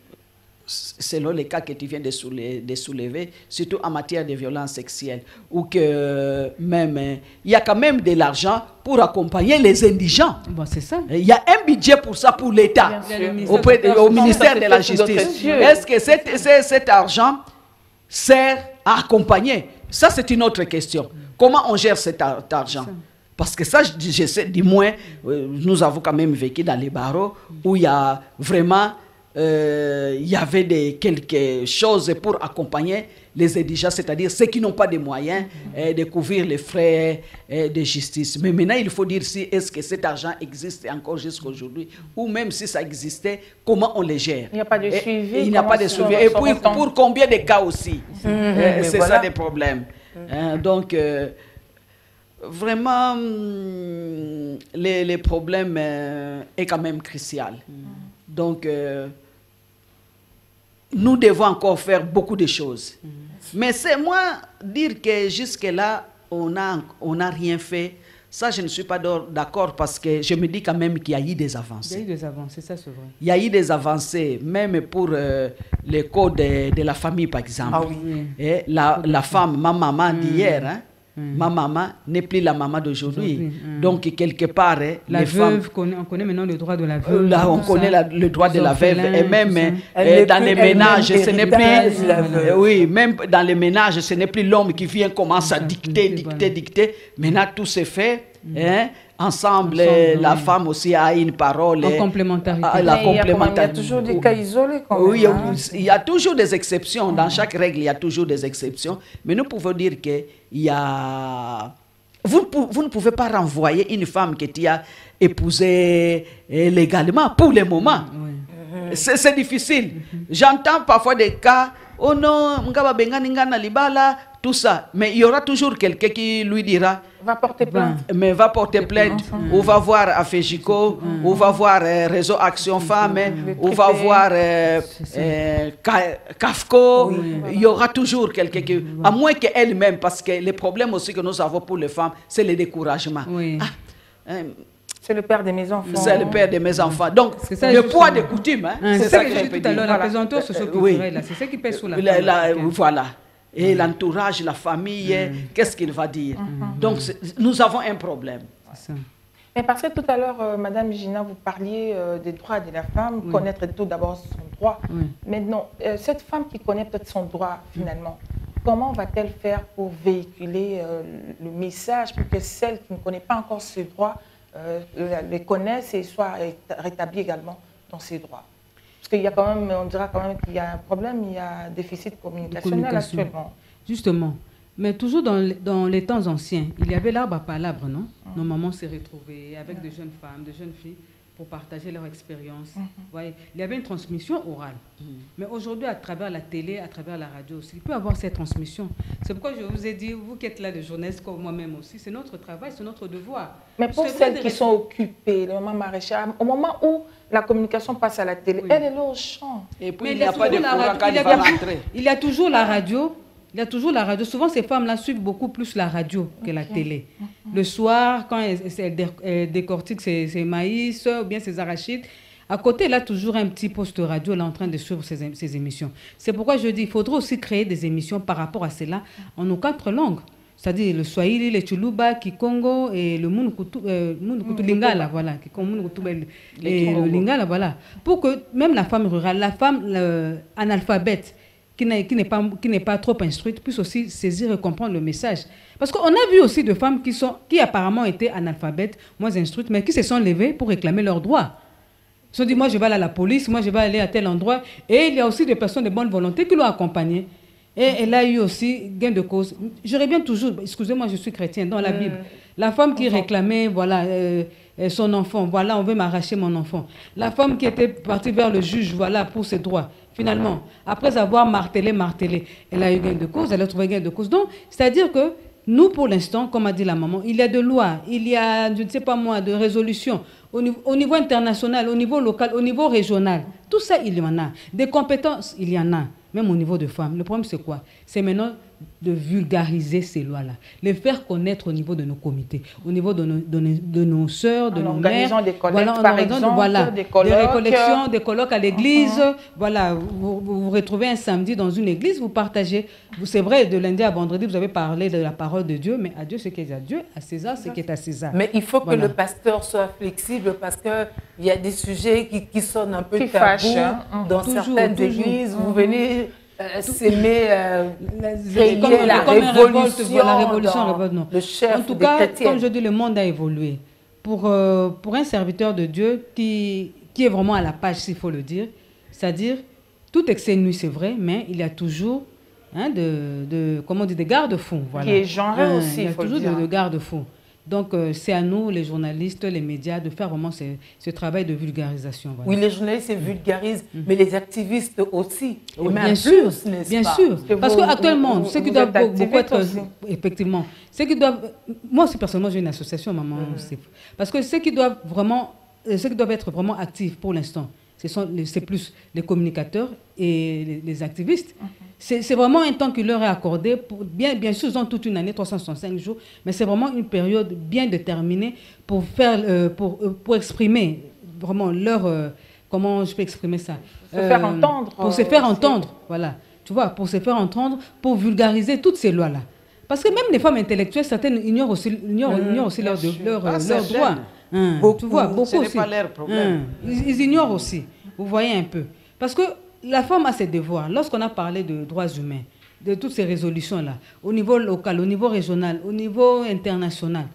selon les cas que tu viens de soulever, de soulever, surtout en matière de violence sexuelle, ou que euh, même, euh, il y a quand même de l'argent pour accompagner les indigents. Bon, c'est ça. Il y a un budget pour ça pour l'État, Bien sûr. Le auprès de- au ministère ministère de de la la Justice. Justice. Dieu. Est-ce que cet, cet- cet argent sert à accompagner? Ça, c'est une autre question. Comment on gère cet, ar- cet argent? Parce que ça, je, je sais, du moins, euh, nous avons quand même vécu dans les barreaux où il y a vraiment, euh, il y avait des, quelque chose pour accompagner les indigents, c'est-à-dire ceux qui n'ont pas de moyens euh, de couvrir les frais euh, de justice. Mais maintenant, il faut dire si est-ce que cet argent existe encore jusqu'à aujourd'hui, ou même si ça existait, comment on les gère. Il n'y a pas de Et- suivi, et il n'y a comment pas de ça- suivi. ça Et puis, retombe. pour combien de cas aussi? Euh, mais c'est voilà. ça le problème. Hein, donc, euh, vraiment, hum, les, les problèmes euh, est quand même crucial. Donc, euh, nous devons encore faire beaucoup de choses. Mais c'est moi, dire que jusque-là, on n'a on n'a rien fait, ça, je ne suis pas d'accord parce que je me dis quand même qu'il y a eu des Il y a avancées. eu des avancées, ça c'est vrai. Il y a eu des avancées, même pour euh, le code de, de la famille, par exemple. Ah oui. Oui. Et la, la femme, ma maman d'hier, hein, Mm. ma maman n'est plus la maman d'aujourd'hui. Aujourd'hui, mm. Donc, quelque part, hein, La les veuve, femmes, connaît- on connaît maintenant le droit de la euh, veuve. là, on tout connaît ça. la- le droit de Les la veuve. orphelins, Et même tout ça. euh, Elle euh, n'est dans plus les elle-même ménages, ce n'est héritage, plus... la veuve. Euh, oui, même dans les ménages, ce n'est plus l'homme qui vient commencer à dicter, Voilà. dicter, dicter. Maintenant, tout se fait mmh. hein, ensemble, ensemble la oui. femme aussi a une parole. En complémentarité. À, à la Mais il, y a quand même, il y a complémentarité. toujours des cas isolés quand même. Oui, hein. il y a toujours des exceptions. Dans chaque règle, il y a toujours des exceptions. Mais nous pouvons dire qu'il y a... Vous, vous ne pouvez pas renvoyer une femme que tu as épousée légalement pour le moment. Oui. C'est difficile. J'entends parfois des cas, oh non, libala, tout ça. Mais il y aura toujours quelqu'un qui lui dira, Va porter plainte. mais va porter plainte, ou va voir Afejico, ou va voir euh, Réseau Action Femmes, ou va voir euh, euh, Kafko. Il y aura toujours quelqu'un qui... À moins qu'elle-même, parce que le problème aussi que nous avons pour les femmes, c'est le découragement. Oui. Ah, euh, C'est le père de mes enfants. c'est le père de mes enfants. Donc, ça, le justement. poids des coutumes, hein, Hein, c'est c'est ça ça que que je j'ai peux dit tout à dire. l'heure, la Voilà. pesanteur socioculturelle, là, c'est ça qui pèse sur la La- femme la- africaine. Voilà. Et l'entourage, la famille, qu'est-ce qu'il va dire? Donc, c'est- nous avons un problème. C'est ça. Mais parce que tout à l'heure, euh, Madame Gina, vous parliez euh, des droits de la femme, Oui. connaître tout d'abord son droit. Oui. Maintenant, euh, cette femme qui connaît peut-être son droit finalement, comment va-t-elle faire pour véhiculer euh, le message pour que celle qui ne connaît pas encore ses droits euh, les connaisse et soit rétablie également dans ses droits? Parce qu'il y a quand même, on dira quand même qu'il y a un problème, il y a un déficit communicationnel communication. actuellement. Justement. Mais toujours dans, les- dans les temps anciens, il y avait l'arbre à palabres, non? Nos mamans s'est retrouvées avec de jeunes femmes, de jeunes filles, pour partager leur expérience. Vous voyez, il y avait une transmission orale. Mais aujourd'hui, à travers la télé, à travers la radio aussi, il peut y avoir cette transmission. C'est pourquoi je vous ai dit, vous qui êtes là de journalistes comme moi-même aussi, c'est notre travail, c'est notre devoir. Mais pour C'est vrai celles de qui rester- sont occupées, le moment maraîchage, au moment où la communication passe à la télé, Oui. elle est là au champ. Et puis, Mais il n'y a pas de toujours la courant radio- quand il y il a va toujours- rentrer. Il y a toujours la radio. Il y a toujours la radio. Souvent, ces femmes-là suivent beaucoup plus la radio que la télé. Le soir, quand elles, elles dé- elles décortiquent ses, ses maïs ou bien ses arachides, à côté, elle a toujours un petit poste radio là, en train de suivre ses, em- ses émissions. C'est pourquoi je dis qu'il faudrait aussi créer des émissions par rapport à cela en nos quatre langues. C'est-à-dire le Swahili, le Chuluba, Kikongo et le Munukutu, euh, Munukutu Lingala, voilà. Kikongo, Munukutu, et le Lingala, voilà. Pour que même la femme rurale, la femme euh, analphabète, qui n'est qui n'est pas, qui n'est pas trop instruite, puisse aussi saisir et comprendre le message. Parce qu'on a vu aussi de femmes qui, sont, qui apparemment étaient analphabètes, moins instruites, mais qui se sont levées pour réclamer leurs droits. Ils se sont dit, moi je vais aller à la police, moi je vais aller à tel endroit. Et il y a aussi des personnes de bonne volonté qui l'ont accompagnée. Et elle a eu aussi gain de cause. J'aurais bien toujours, excusez-moi, je suis chrétien, dans la Bible, la femme qui réclamait, voilà, euh, euh, son enfant, voilà, on veut m'arracher mon enfant. La femme qui était partie vers le juge, voilà, pour ses droits. Finalement, après avoir martelé, martelé, elle a eu gain de cause, elle a trouvé gain de cause. Donc, c'est-à-dire que nous, pour l'instant, comme a dit la maman, il y a de lois, il y a, je ne sais pas moi, de résolutions au niveau, au niveau international, au niveau local, au niveau régional. Tout ça, il y en a. Des compétences, il y en a. Même au niveau de femmes. Le problème, c'est quoi? C'est maintenant de vulgariser ces lois-là, les faire connaître au niveau de nos comités, au niveau de nos, de nos, de nos sœurs, de En Ah nos organisant mères. des collectes, voilà, en par organisant, exemple, voilà, des colloques. des récollections, des colloques à l'église. Voilà, vous, vous vous retrouvez un samedi dans une église, vous partagez. Vous- C'est vrai, de lundi à vendredi, vous avez parlé de la parole de Dieu, mais à Dieu ce qui est à Dieu, à César ce qui est à César. Mais il faut que Voilà. le pasteur soit flexible parce qu'il y a des sujets qui, qui sonnent un peu Qui tabous fâchent, hein. dans Toujours, certaines toujours. églises. Vous venez euh, s'aimer, euh, Comme- créer la comme une révolte, révolution, voilà, révolution, dans révolte, non. le chef En tout des cas, chrétiens. comme je dis, le monde a évolué. Pour, euh, pour un serviteur de Dieu qui, qui est vraiment à la page, s'il faut le dire, c'est-à-dire, tout excès de nuit, c'est vrai, mais il y a toujours hein, de, de, comment on dit, des garde-fous. Voilà. Qui est genré Hein, aussi, il y a il faut le toujours dire. de, de garde-fous. Donc, euh, c'est à nous, les journalistes, les médias, de faire vraiment ce, ce travail de vulgarisation. Voilà. Oui, les journalistes se vulgarisent, mais les activistes aussi. Et Oui, même bien plus, sûr, n'est-ce bien pas? sûr. que Parce vous- qu'actuellement, vous- ceux qui vous doivent êtes beaucoup activiste être... aussi. Effectivement. Ceux qui doivent... Moi aussi, personnellement, j'ai une association, maman. c'est- Parce que ceux qui doivent vraiment... euh, Ceux qui doivent être vraiment actifs pour l'instant, ce sont les- c'est plus les communicateurs et les, les activistes. C'est c'est vraiment un temps qui leur est accordé. Pour, bien, bien sûr, ils ont toute une année, trois cent soixante-cinq jours, mais c'est vraiment une période bien déterminée pour, faire, euh, pour, euh, pour exprimer vraiment leur... euh, comment je peux exprimer ça? Se faire entendre, Pour se euh, faire aussi. entendre, voilà. Tu vois, pour se faire entendre, pour vulgariser toutes ces lois-là. Parce que même les femmes intellectuelles, certaines ignorent aussi, ignorent, ignorent aussi leurs bien de- sûr. leurs, Ah, euh, certaines. leurs droits. Hein, Beaucoup. tu vois, beaucoup Ce n'est aussi. pas leur problème. Hein, ils, ils ignorent aussi. Vous voyez un peu. Parce que la femme a ses devoirs. Lorsqu'on a parlé de droits humains, de toutes ces résolutions-là, au niveau local, au niveau régional, au niveau international,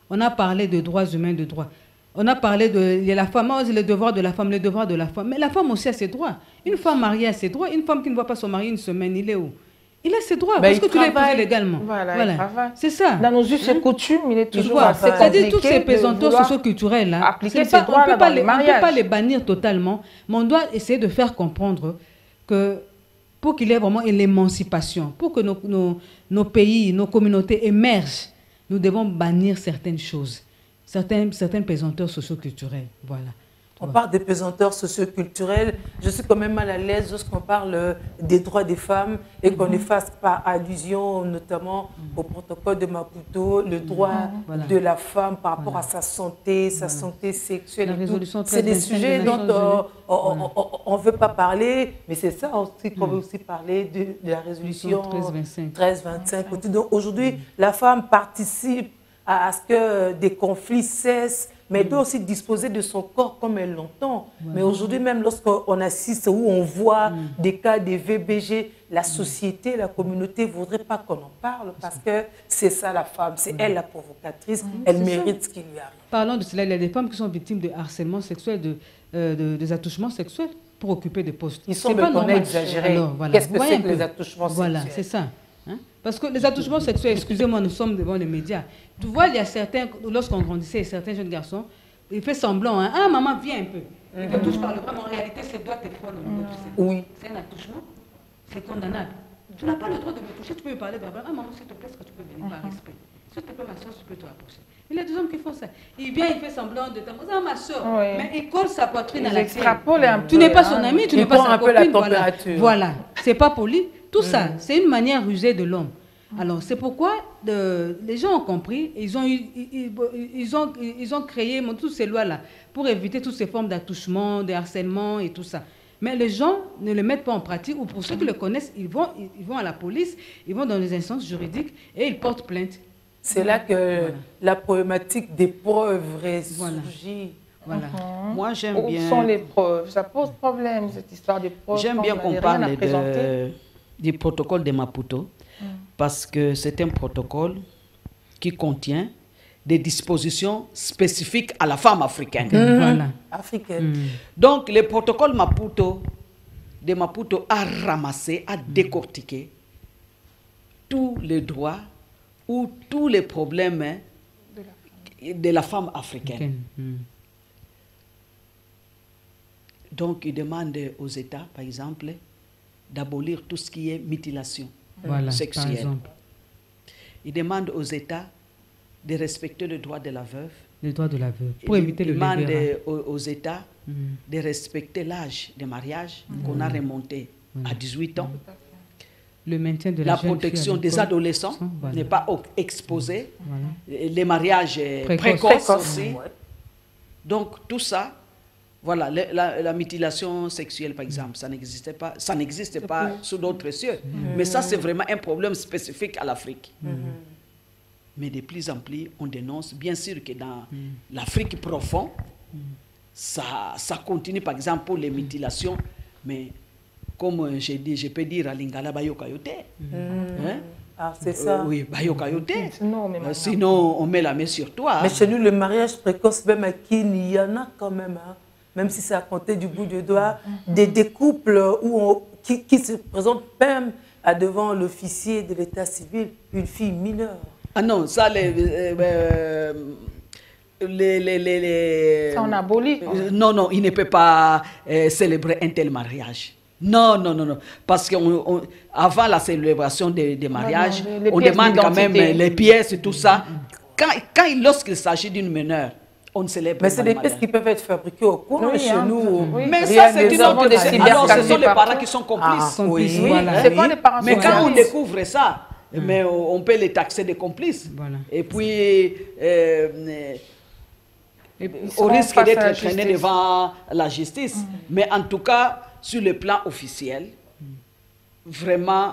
On a parlé de droits humains, de droits. On a parlé de la femme, les devoirs de la femme, les devoirs de la femme. Mais la femme aussi a ses droits. Une femme mariée a ses droits. Une femme qui ne voit pas son mari une semaine, il est où? Il a ses droits, ben parce que tu l'as épousé légalement. Voilà, voilà. C'est ça. Dans nos us et coutumes, il est toujours assez compliqué. C'est-à-dire tous ces pesanteurs socioculturels là, appliquer ses droits on ne peut mariage. pas les bannir totalement, mais on doit essayer de faire comprendre que pour qu'il y ait vraiment l'émancipation, pour que nos, nos, nos pays, nos communautés émergent, nous devons bannir certaines choses, certaines, certaines pesanteurs socioculturelles. Voilà. On parle des pesanteurs socioculturels. Je suis quand même mal à l'aise lorsqu'on parle des droits des femmes et qu'on ne fasse pas allusion notamment au protocole de Maputo, le droit voilà. de la femme par rapport voilà. à sa santé, sa voilà. santé sexuelle. C'est des sujets dont on ne voilà. veut pas parler, mais c'est ça aussi qu'on veut aussi parler de, de la résolution treize vingt-cinq. Donc aujourd'hui, la femme participe à ce que des conflits cessent, mais elle doit aussi disposer de son corps comme elle l'entend. Ouais. Mais aujourd'hui, même lorsqu'on assiste ou on voit mm. des cas des V B G, la société, la communauté ne voudrait pas qu'on en parle parce que c'est ça la femme, c'est ouais. elle la provocatrice, mm. elle mérite ça. Ce qui lui arrive. Parlons de cela, il y a des femmes qui sont victimes de harcèlement sexuel, de, euh, de, des attouchements sexuels pour occuper des postes. Ils sont pas qu'on a exagéré. Voilà. Qu'est-ce que c'est que les attouchements sexuels? Voilà, c'est ça. Hein? Parce que les attouchements sexuels, excusez-moi, nous sommes devant les médias. Tu vois, il y a certains, lorsqu'on grandissait, certains jeunes garçons, il fait semblant, hein? Ah, maman, viens un peu. Il mm-hmm. te touche par le bras, mais en réalité, c'est toi tes fois. Oui. C'est un attouchement, c'est condamnable. Tu n'as pas le droit de me toucher, tu peux me parler de ah, maman, s'il te plaît, est-ce que tu peux venir par respect? S'il te plaît, ma soeur, tu peux te rapprocher. Il y a des hommes qui font ça. Il vient, il fait semblant de t'amour. Ah, ma soeur. Oui. Mais il colle sa poitrine il à la tienne. Tu n'es pas son ami, tu n'es pas sa copine. Voilà. Voilà. C'est pas poli. Tout ça, mm. c'est une manière rusée de l'homme. Alors, c'est pourquoi de, les gens ont compris, ils ont, ils, ils ont, ils ont créé toutes ces lois-là pour éviter toutes ces formes d'attouchement, de harcèlement et tout ça. Mais les gens ne le mettent pas en pratique, ou pour ceux qui le connaissent, ils vont, ils vont à la police, ils vont dans les instances juridiques et ils portent plainte. C'est là que voilà. la problématique des preuves ressurgit. Voilà. Uh-huh. Moi, j'aime bien... Où sont les preuves? Ça pose problème, cette histoire des preuves. J'aime bien qu'on parle de, du protocole de Maputo. Parce que c'est un protocole qui contient des dispositions spécifiques à la femme africaine. Mmh. Voilà. Africaine. Mmh. Donc, le protocole Maputo, de Maputo a ramassé, a décortiqué tous les droits ou tous les problèmes hein, de, la de la femme africaine. Mmh. Donc, il demande aux États, par exemple, d'abolir tout ce qui est mutilation. Voilà, sexuelle. Il demande aux États de respecter le droit de la veuve. Le droit de la veuve. Pour éviter le lévérage. Il demande aux, aux États mm. de respecter l'âge de mariage mm. qu'on a remonté mm. à dix-huit ans. Le maintien de la, la protection des adolescents voilà. n'est pas exposée. Voilà. Les mariages précoces, précoces aussi. Ouais. Donc tout ça. Voilà, la, la, la mutilation sexuelle, par exemple, ça n'existait pas, ça n'existe pas sous d'autres cieux. Mmh. Mais ça, c'est vraiment un problème spécifique à l'Afrique. Mmh. Mais de plus en plus, on dénonce, bien sûr que dans mmh. l'Afrique profonde, mmh. ça, ça continue, par exemple, pour les mutilations, mais comme j'ai dit, je peux dire à Lingala Bayokayote. Mmh. Hein? Ah, c'est ça. Euh, oui, Bayokayote. Sinon, euh, sinon, on met la main sur toi. Mais chez nous, le mariage précoce, même à Kini, il y en a quand même. Hein. Même si c'est à compter du bout du doigt, mm-hmm. des, des couples où on, qui, qui se présentent même à devant l'officier de l'état civil, une fille mineure. Ah non, ça, les... Euh, les, les, les, les ça, on abolit. Euh, non, non, il ne peut pas euh, célébrer un tel mariage. Non, non, non, non. Parce qu'avant la célébration des de mariages, non, non, les, les on demande quand même les pièces et tout ça. Quand, quand, lorsqu'il s'agit d'une mineure, on ne célèbre mais c'est des pièces qui peuvent être fabriquées au coin oui, chez hein, nous. Oui. Mais ça, c'est une autre question. Alors, ce sont les parents qui sont complices. Ah, oui, oui. Voilà. C'est pas les parents. Mais quand on découvre ça, mm. mais on peut les taxer de complices. Voilà. Et puis, euh, et au risque d'être traîné devant la justice. Mm. Mais en tout cas, sur le plan officiel, mm. vraiment,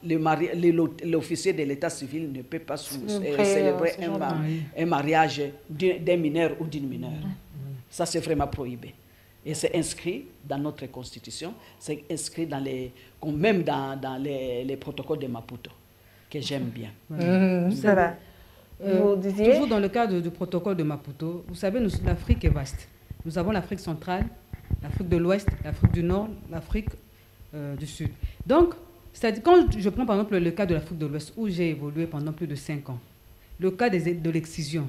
l'officier de l'état civil ne peut pas sous, euh, célébrer un, mar un mariage d'un mineur ou d'une mineure. Mmh. Ça, c'est vraiment prohibé. Et c'est inscrit dans notre constitution, c'est inscrit dans les, même dans, dans les, les protocoles de Maputo, que j'aime bien. Mmh. C'est vrai. Euh, vous disiez? Toujours dans le cadre du protocole de Maputo, vous savez, l'Afrique est vaste. Nous avons l'Afrique centrale, l'Afrique de l'Ouest, l'Afrique du Nord, l'Afrique euh, du Sud. Donc, c'est-à-dire, quand je prends par exemple le cas de l'Afrique de l'Ouest, où j'ai évolué pendant plus de cinq ans, le cas des, de l'excision,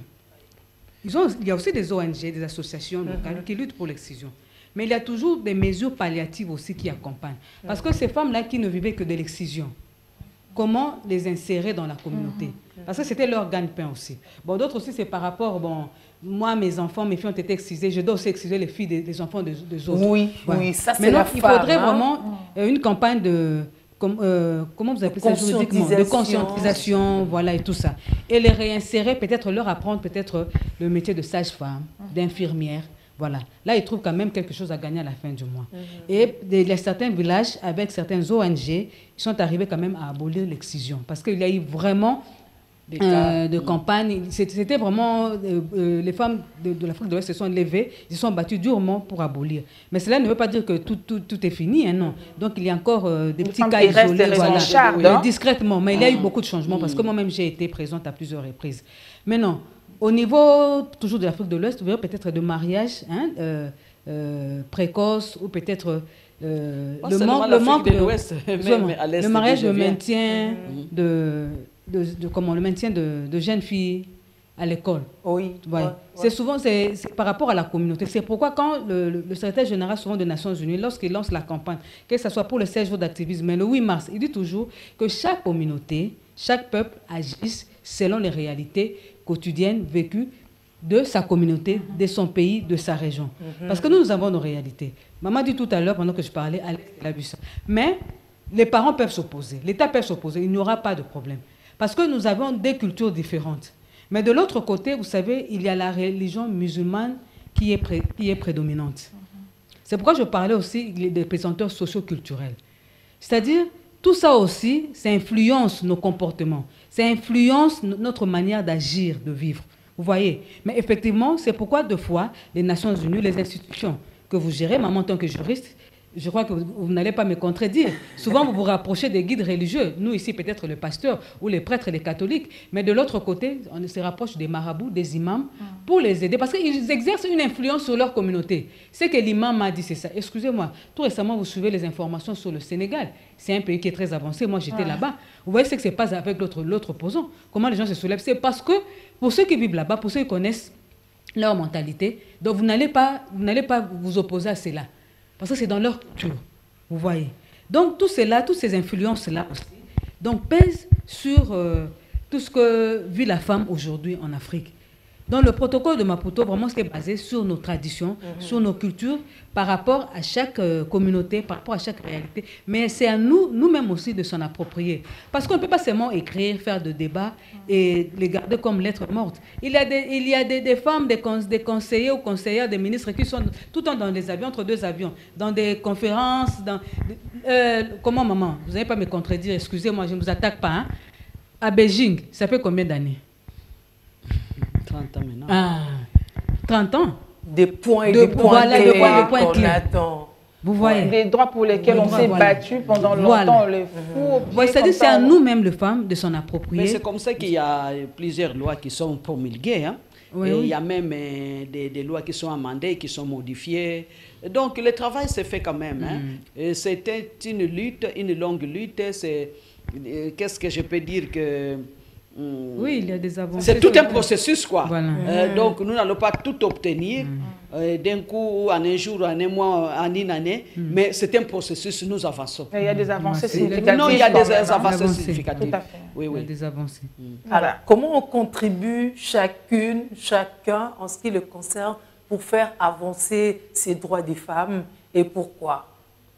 ils ont, il y a aussi des O N G, des associations locales mm-hmm. qui luttent pour l'excision. Mais il y a toujours des mesures palliatives aussi qui accompagnent. Parce que ces femmes-là qui ne vivaient que de l'excision, comment les insérer dans la communauté? Parce que c'était leur gagne-pain aussi. Bon, d'autres aussi, c'est par rapport, bon, moi, mes enfants, mes filles ont été excisées, je dois aussi exciser les filles des, des enfants des, des autres. Oui, voilà. oui, ça c'est Maintenant, la femme. Il faudrait hein? vraiment euh, une campagne de, com, euh, comment vous appelez ça juridiquement, de conscientisation, voilà, et tout ça. Et les réinsérer, peut-être leur apprendre peut-être le métier de sage-femme, d'infirmière. Voilà. Là, ils trouvent quand même quelque chose à gagner à la fin du mois. Mm-hmm. Et il y a certains villages, avec certains O N G, ils sont arrivés quand même à abolir l'excision. Parce qu'il y a eu vraiment des euh, de campagne. C'était vraiment... Euh, euh, les femmes de, de l'Afrique de l'Ouest se sont levées, ils se sont battus durement pour abolir. Mais cela ne veut pas dire que tout, tout, tout est fini, hein, non. Donc, il y a encore euh, des les petits cas isolés, voilà, charde, hein? discrètement. Mais il y a eu beaucoup de changements, mm. parce que moi-même, j'ai été présente à plusieurs reprises. Mais non. Au niveau, toujours de l'Afrique de l'Ouest, vous verrez peut-être de mariage hein, euh, euh, précoce ou peut-être euh, le, man le manque de, l'Ouest, même à l'Est le mariage de maintien mm-hmm. de, de, de, comment, le maintien de, de jeunes filles à l'école. Oui. Ouais. Ouais, c'est ouais. souvent c'est par rapport à la communauté. C'est pourquoi quand le, le, le secrétaire général souvent des Nations Unies, lorsqu'il lance la campagne, que ce soit pour le seize jours d'activisme, mais le huit mars, il dit toujours que chaque communauté, chaque peuple agisse selon les réalités quotidienne vécue de sa communauté, de son pays, de sa région. Mm-hmm. Parce que nous, nous avons nos réalités. Maman dit tout à l'heure, pendant que je parlais, elle a vu ça. Mais les parents peuvent s'opposer, l'État peut s'opposer, il n'y aura pas de problème. Parce que nous avons des cultures différentes. Mais de l'autre côté, vous savez, il y a la religion musulmane qui est, pré qui est prédominante. Mm-hmm. C'est pourquoi je parlais aussi des présenteurs socio-culturels. C'est-à-dire, tout ça aussi, ça influence nos comportements. Ça influence notre manière d'agir, de vivre. Vous voyez? Mais effectivement, c'est pourquoi, deux fois, les Nations Unies, les institutions que vous gérez, maman, en tant que juriste, je crois que vous, vous n'allez pas me contredire. Souvent, vous vous rapprochez des guides religieux. Nous, ici, peut-être le pasteur ou les prêtres, les catholiques. Mais de l'autre côté, on se rapproche des marabouts, des imams, pour les aider. Parce qu'ils exercent une influence sur leur communauté. Ce que l'imam m'a dit, c'est ça. Excusez-moi, tout récemment, vous suivez les informations sur le Sénégal. C'est un pays qui est très avancé. Moi, j'étais ouais. là-bas. Vous voyez ce que c'est pas avec l'autre opposant. Comment les gens se soulèvent? C'est parce que, pour ceux qui vivent là-bas, pour ceux qui connaissent leur mentalité, donc vous n'allez pas, vous n'allez pas vous opposer à cela. Parce que c'est dans leur culture, vous voyez. Donc, tout cela, toutes ces influences-là aussi, donc, pèsent sur euh, tout ce que vit la femme aujourd'hui en Afrique. Dans le protocole de Maputo, vraiment, c'est basé sur nos traditions, mm-hmm. sur nos cultures, par rapport à chaque euh, communauté, par rapport à chaque réalité. Mais c'est à nous, nous-mêmes aussi, de s'en approprier. Parce qu'on ne peut pas seulement écrire, faire de débats et les garder comme lettres mortes. Il y a des, il y a des, des femmes, des, cons, des conseillers ou conseillères, des ministres qui sont tout le temps dans des avions, entre deux avions, dans des conférences. Dans, euh, comment, maman? Vous n'allez pas me contredire, excusez-moi, je ne vous attaque pas. Hein? À Beijing, ça fait combien d'années? trente ans maintenant. Ah, trente ans. Des points et de, des points voilà, clés de points, de points clés. Attend. Vous voyez. Des droits pour lesquels on s'est voilà. battu pendant voilà. longtemps, le fou. Voilà, c'est-à-dire c'est à nous-mêmes, les femmes, de s'en approprier. Mais c'est comme ça qu'il y a plusieurs lois qui sont promulguées. Hein. Oui, et oui. Il y a même euh, des, des lois qui sont amendées, qui sont modifiées. Donc le travail se fait quand même. Hein. Mm. C'était une lutte, une longue lutte. Qu'est-ce que je peux dire que... Oui, il y a des avancées. C'est tout un processus, quoi. Voilà. Euh, donc, nous n'allons pas tout obtenir mm. euh, d'un coup, en un jour, en un mois, en une année, mm. mais c'est un processus, nous avançons. Et il y a des avancées significatives. Non, il y a des même, avancées hein? significatives. Tout à fait. Oui, oui. Il y a des avancées. Mm. Alors, comment on contribue chacune, chacun, en ce qui le concerne, pour faire avancer ces droits des femmes et pourquoi?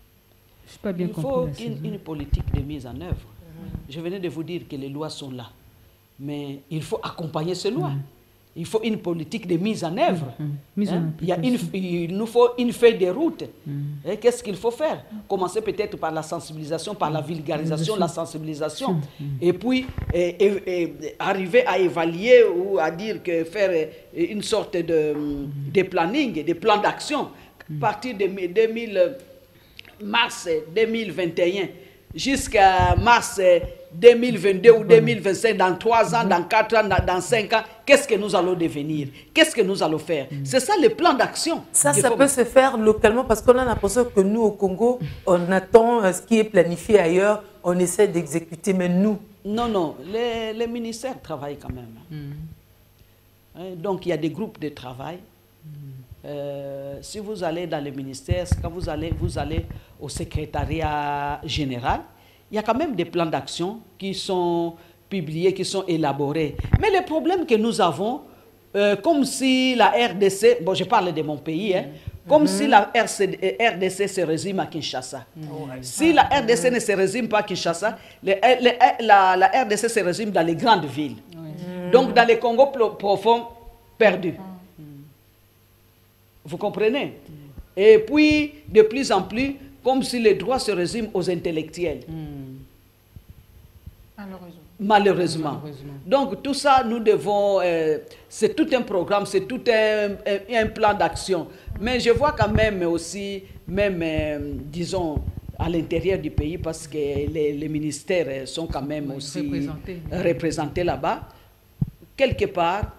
Je suis pas bien Il faut une, une politique de mise en œuvre. Mm. Je venais de vous dire que les lois sont là. Mais il faut accompagner ces lois. Mm. Il faut une politique de mise en œuvre. Mm. Mise hein? en il, y a une, il nous faut une feuille de route. Mm. Qu'est-ce qu'il faut faire? Commencer peut-être par la sensibilisation, par la vulgarisation, mm. la sensibilisation. Mm. Et puis, et, et, et, arriver à évaluer ou à dire que faire une sorte de, mm. de planning, de plan d'action. Mm. À partir de deux mille, mars deux mille vingt et un jusqu'à mars deux mille vingt-deux ou deux mille vingt-cinq, dans trois ans, dans quatre ans, dans, dans cinq ans, qu'est-ce que nous allons devenir? Qu'est-ce que nous allons faire? C'est ça le plan d'action. Ça, ça peut se faire localement parce qu'on a l'impression que nous, au Congo, on attend ce qui est planifié ailleurs, on essaie d'exécuter, mais nous... Non, non, les, les ministères travaillent quand même. Mm. Donc, il y a des groupes de travail. Mm. Euh, si vous allez dans les ministères, quand vous allez, vous allez au secrétariat général, il y a quand même des plans d'action qui sont publiés, qui sont élaborés. Mais le problème que nous avons, euh, comme si la R D C, bon, je parle de mon pays, hein, comme mm-hmm. si la R D C se résume à Kinshasa. Mm-hmm. Si la R D C mm-hmm. ne se résume pas à Kinshasa, le, le, la, la R D C se résume dans les grandes villes. Mm-hmm. Donc, dans les Congo profonds, perdus. Mm-hmm. Vous comprenez? Mm-hmm. Et puis, de plus en plus, comme si les droits se résument aux intellectuels. Mm. Malheureusement. Malheureusement. Malheureusement. Donc tout ça, nous devons... Euh, c'est tout un programme, c'est tout un, un, un plan d'action. Mais je vois quand même aussi, même, euh, disons, à l'intérieur du pays, parce que les, les ministères sont quand même aussi représentés, représentés là-bas. Quelque part,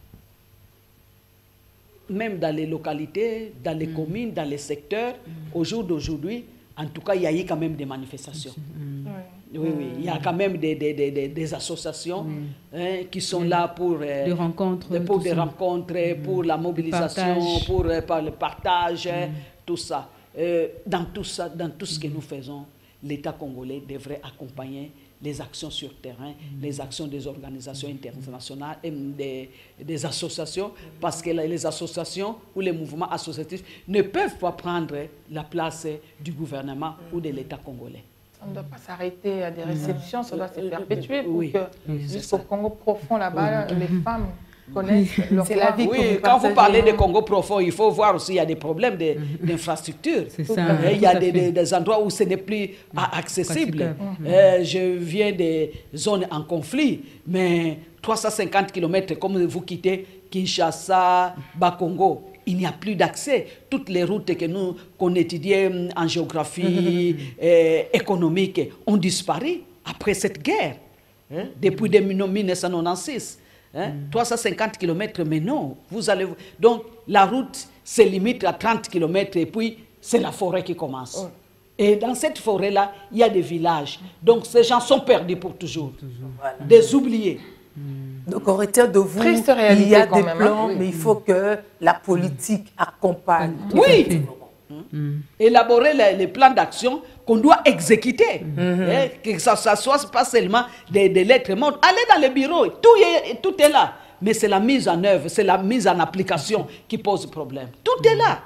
même dans les localités, dans les mm. communes, dans les secteurs, mm. au jour d'aujourd'hui, en tout cas, il y a eu quand même des manifestations. Mm. Oui, oui, oui, il y a quand même des, des, des, des associations mm. hein, qui sont mm. là pour, euh, des rencontres, pour des ça. rencontres, Mm. pour la mobilisation, pour, euh, pour le partage, mm. tout ça. Euh, dans tout ça, dans tout ce que nous faisons, l'État congolais devrait accompagner les actions sur terrain, mmh. les actions des organisations internationales et des, des associations, parce que les associations ou les mouvements associatifs ne peuvent pas prendre la place du gouvernement mmh. ou de l'État congolais. Ça ne doit pas s'arrêter à des réceptions, ça doit se perpétuer pour oui. que jusqu'au Congo profond là-bas, oui. les femmes connaissent leur C'est la vie oui, que vous quand vous parlez de Congo profond, il faut voir aussi qu'il y a des problèmes d'infrastructures. C'est ça. Il y a des, des, des endroits où ce n'est plus accessible. Euh, je viens des zones en conflit, mais trois cent cinquante kilomètres, comme vous quittez Kinshasa, Bakongo, il n'y a plus d'accès. Toutes les routes que nous qu'on étudiait en géographie euh, économique ont disparu après cette guerre, hein, depuis mille neuf cent quatre-vingt-seize. Hein? Mm. trois cent cinquante kilomètres, mais non, vous allez... Donc, la route se limite à trente kilomètres et puis c'est la forêt qui commence. Oh. Et dans cette forêt-là, il y a des villages. Donc, ces gens sont perdus pour toujours. toujours. Voilà. Des oubliés. Mm. Donc, on retient de vous, il y a des même, plans, hein? Mais il faut que la politique accompagne. Mm. Oui. Mm. Élaborer les, les plans d'action qu'on doit exécuter. Mm-hmm. hein, que ça ne soit pas seulement des, des lettres mortes. Allez dans les bureaux, tout est, tout est là. Mais c'est la mise en œuvre, c'est la mise en application qui pose problème. Tout mm. est là.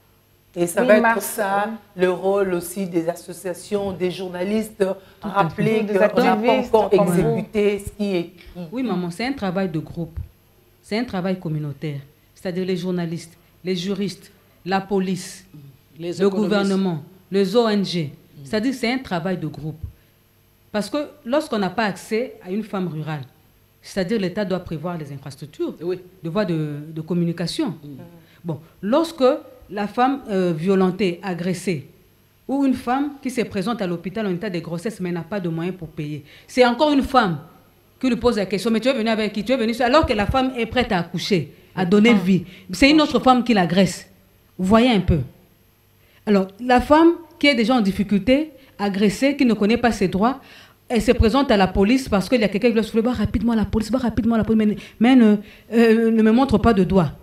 Et ça oui, va être Marc, ça, hein? le rôle aussi des associations, des journalistes, tout rappeler qu'on n'a pas encore exécuté ce qui est écrit. Oui, maman, c'est un travail de groupe. C'est un travail communautaire. C'est-à-dire les journalistes, les juristes, la police, les le gouvernement, les O N G. C'est-à-dire que c'est un travail de groupe. Parce que lorsqu'on n'a pas accès à une femme rurale, c'est-à-dire l'État doit prévoir les infrastructures, oui. de voies de, de communication. Mm. Bon, lorsque la femme euh, violentée, agressée, ou une femme qui se présente à l'hôpital en état de grossesse mais n'a pas de moyens pour payer, c'est encore une femme qui lui pose la question, mais tu es venu avec qui? Tu es venu alors que la femme est prête à accoucher, à donner vie. C'est une autre femme qui l'agresse. Vous voyez un peu. Alors, la femme qui est déjà en difficulté, agressée, qui ne connaît pas ses droits, elle se présente à la police parce qu'il y a quelqu'un qui lui a soufflé, bah, rapidement la police, bah, rapidement la police, mais, mais ne, euh, ne me montre pas de doigt.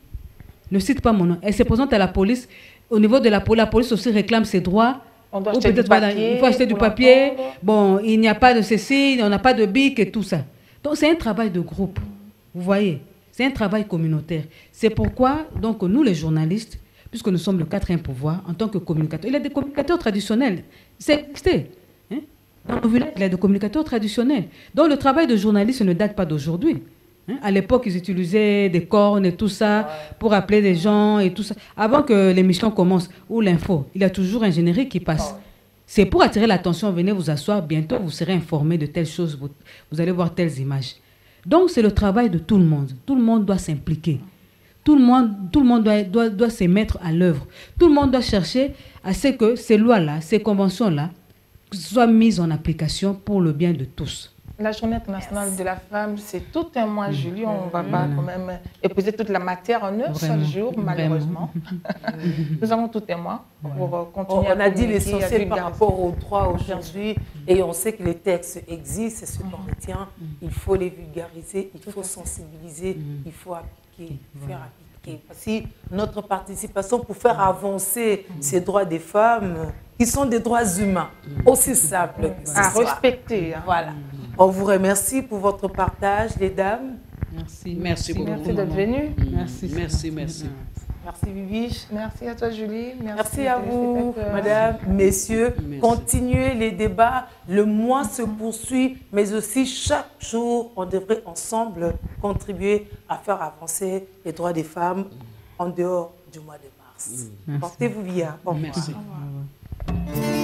Ne cite pas mon nom. Elle se présente à la police. Au niveau de la police, la police aussi réclame ses droits. On doit acheter du papier. Il faut acheter du papier. Bon, il n'y a pas de ceci, on n'a pas de bic et tout ça. Donc, c'est un travail de groupe. Vous voyez, c'est un travail communautaire. C'est pourquoi, donc, nous, les journalistes, puisque nous sommes le quatrième pouvoir, en tant que communicateurs, il y a des communicateurs traditionnels. C'est existé. Hein? Dans nos villages, il y a des communicateurs traditionnels. Donc, le travail de journaliste ne date pas d'aujourd'hui. Hein? À l'époque, ils utilisaient des cornes et tout ça pour appeler des gens et tout ça. Avant que l'émission commence, ou l'info, il y a toujours un générique qui passe. C'est pour attirer l'attention. Venez vous asseoir. Bientôt, vous serez informé de telles choses. Vous, vous allez voir telles images. Donc, c'est le travail de tout le monde. Tout le monde doit s'impliquer. Tout le monde, tout le monde doit, doit, doit se mettre à l'œuvre. Tout le monde doit chercher à ce que ces lois-là, ces conventions-là, soit mise en application pour le bien de tous. La journée internationale Merci. de la femme, c'est tout un mois, Julie. On ne va pas quand même épuiser toute la matière en un seul jour, malheureusement. Nous avons tout un mois pour continuer on, à On a dit l'essentiel par rapport aux droits aujourd'hui et on sait que les textes existent, c'est ce qu'on retient. Il faut les vulgariser, il faut sensibiliser, il faut appliquer, faire appliquer. Si notre participation pour faire avancer ces droits des femmes, qui sont des droits humains, aussi simples que ce à soit. respecter. Hein. Voilà. On vous remercie pour votre partage, les dames. Merci. Merci beaucoup. Merci d'être venue. Merci, merci, merci. Merci, Bibiche. Merci à toi, Julie. Merci, Merci à vous, madame, messieurs. Merci. Continuez les débats. Le mois se poursuit, mais aussi chaque jour, on devrait ensemble contribuer à faire avancer les droits des femmes en dehors du mois de mars. Portez-vous bien. Merci. Au revoir.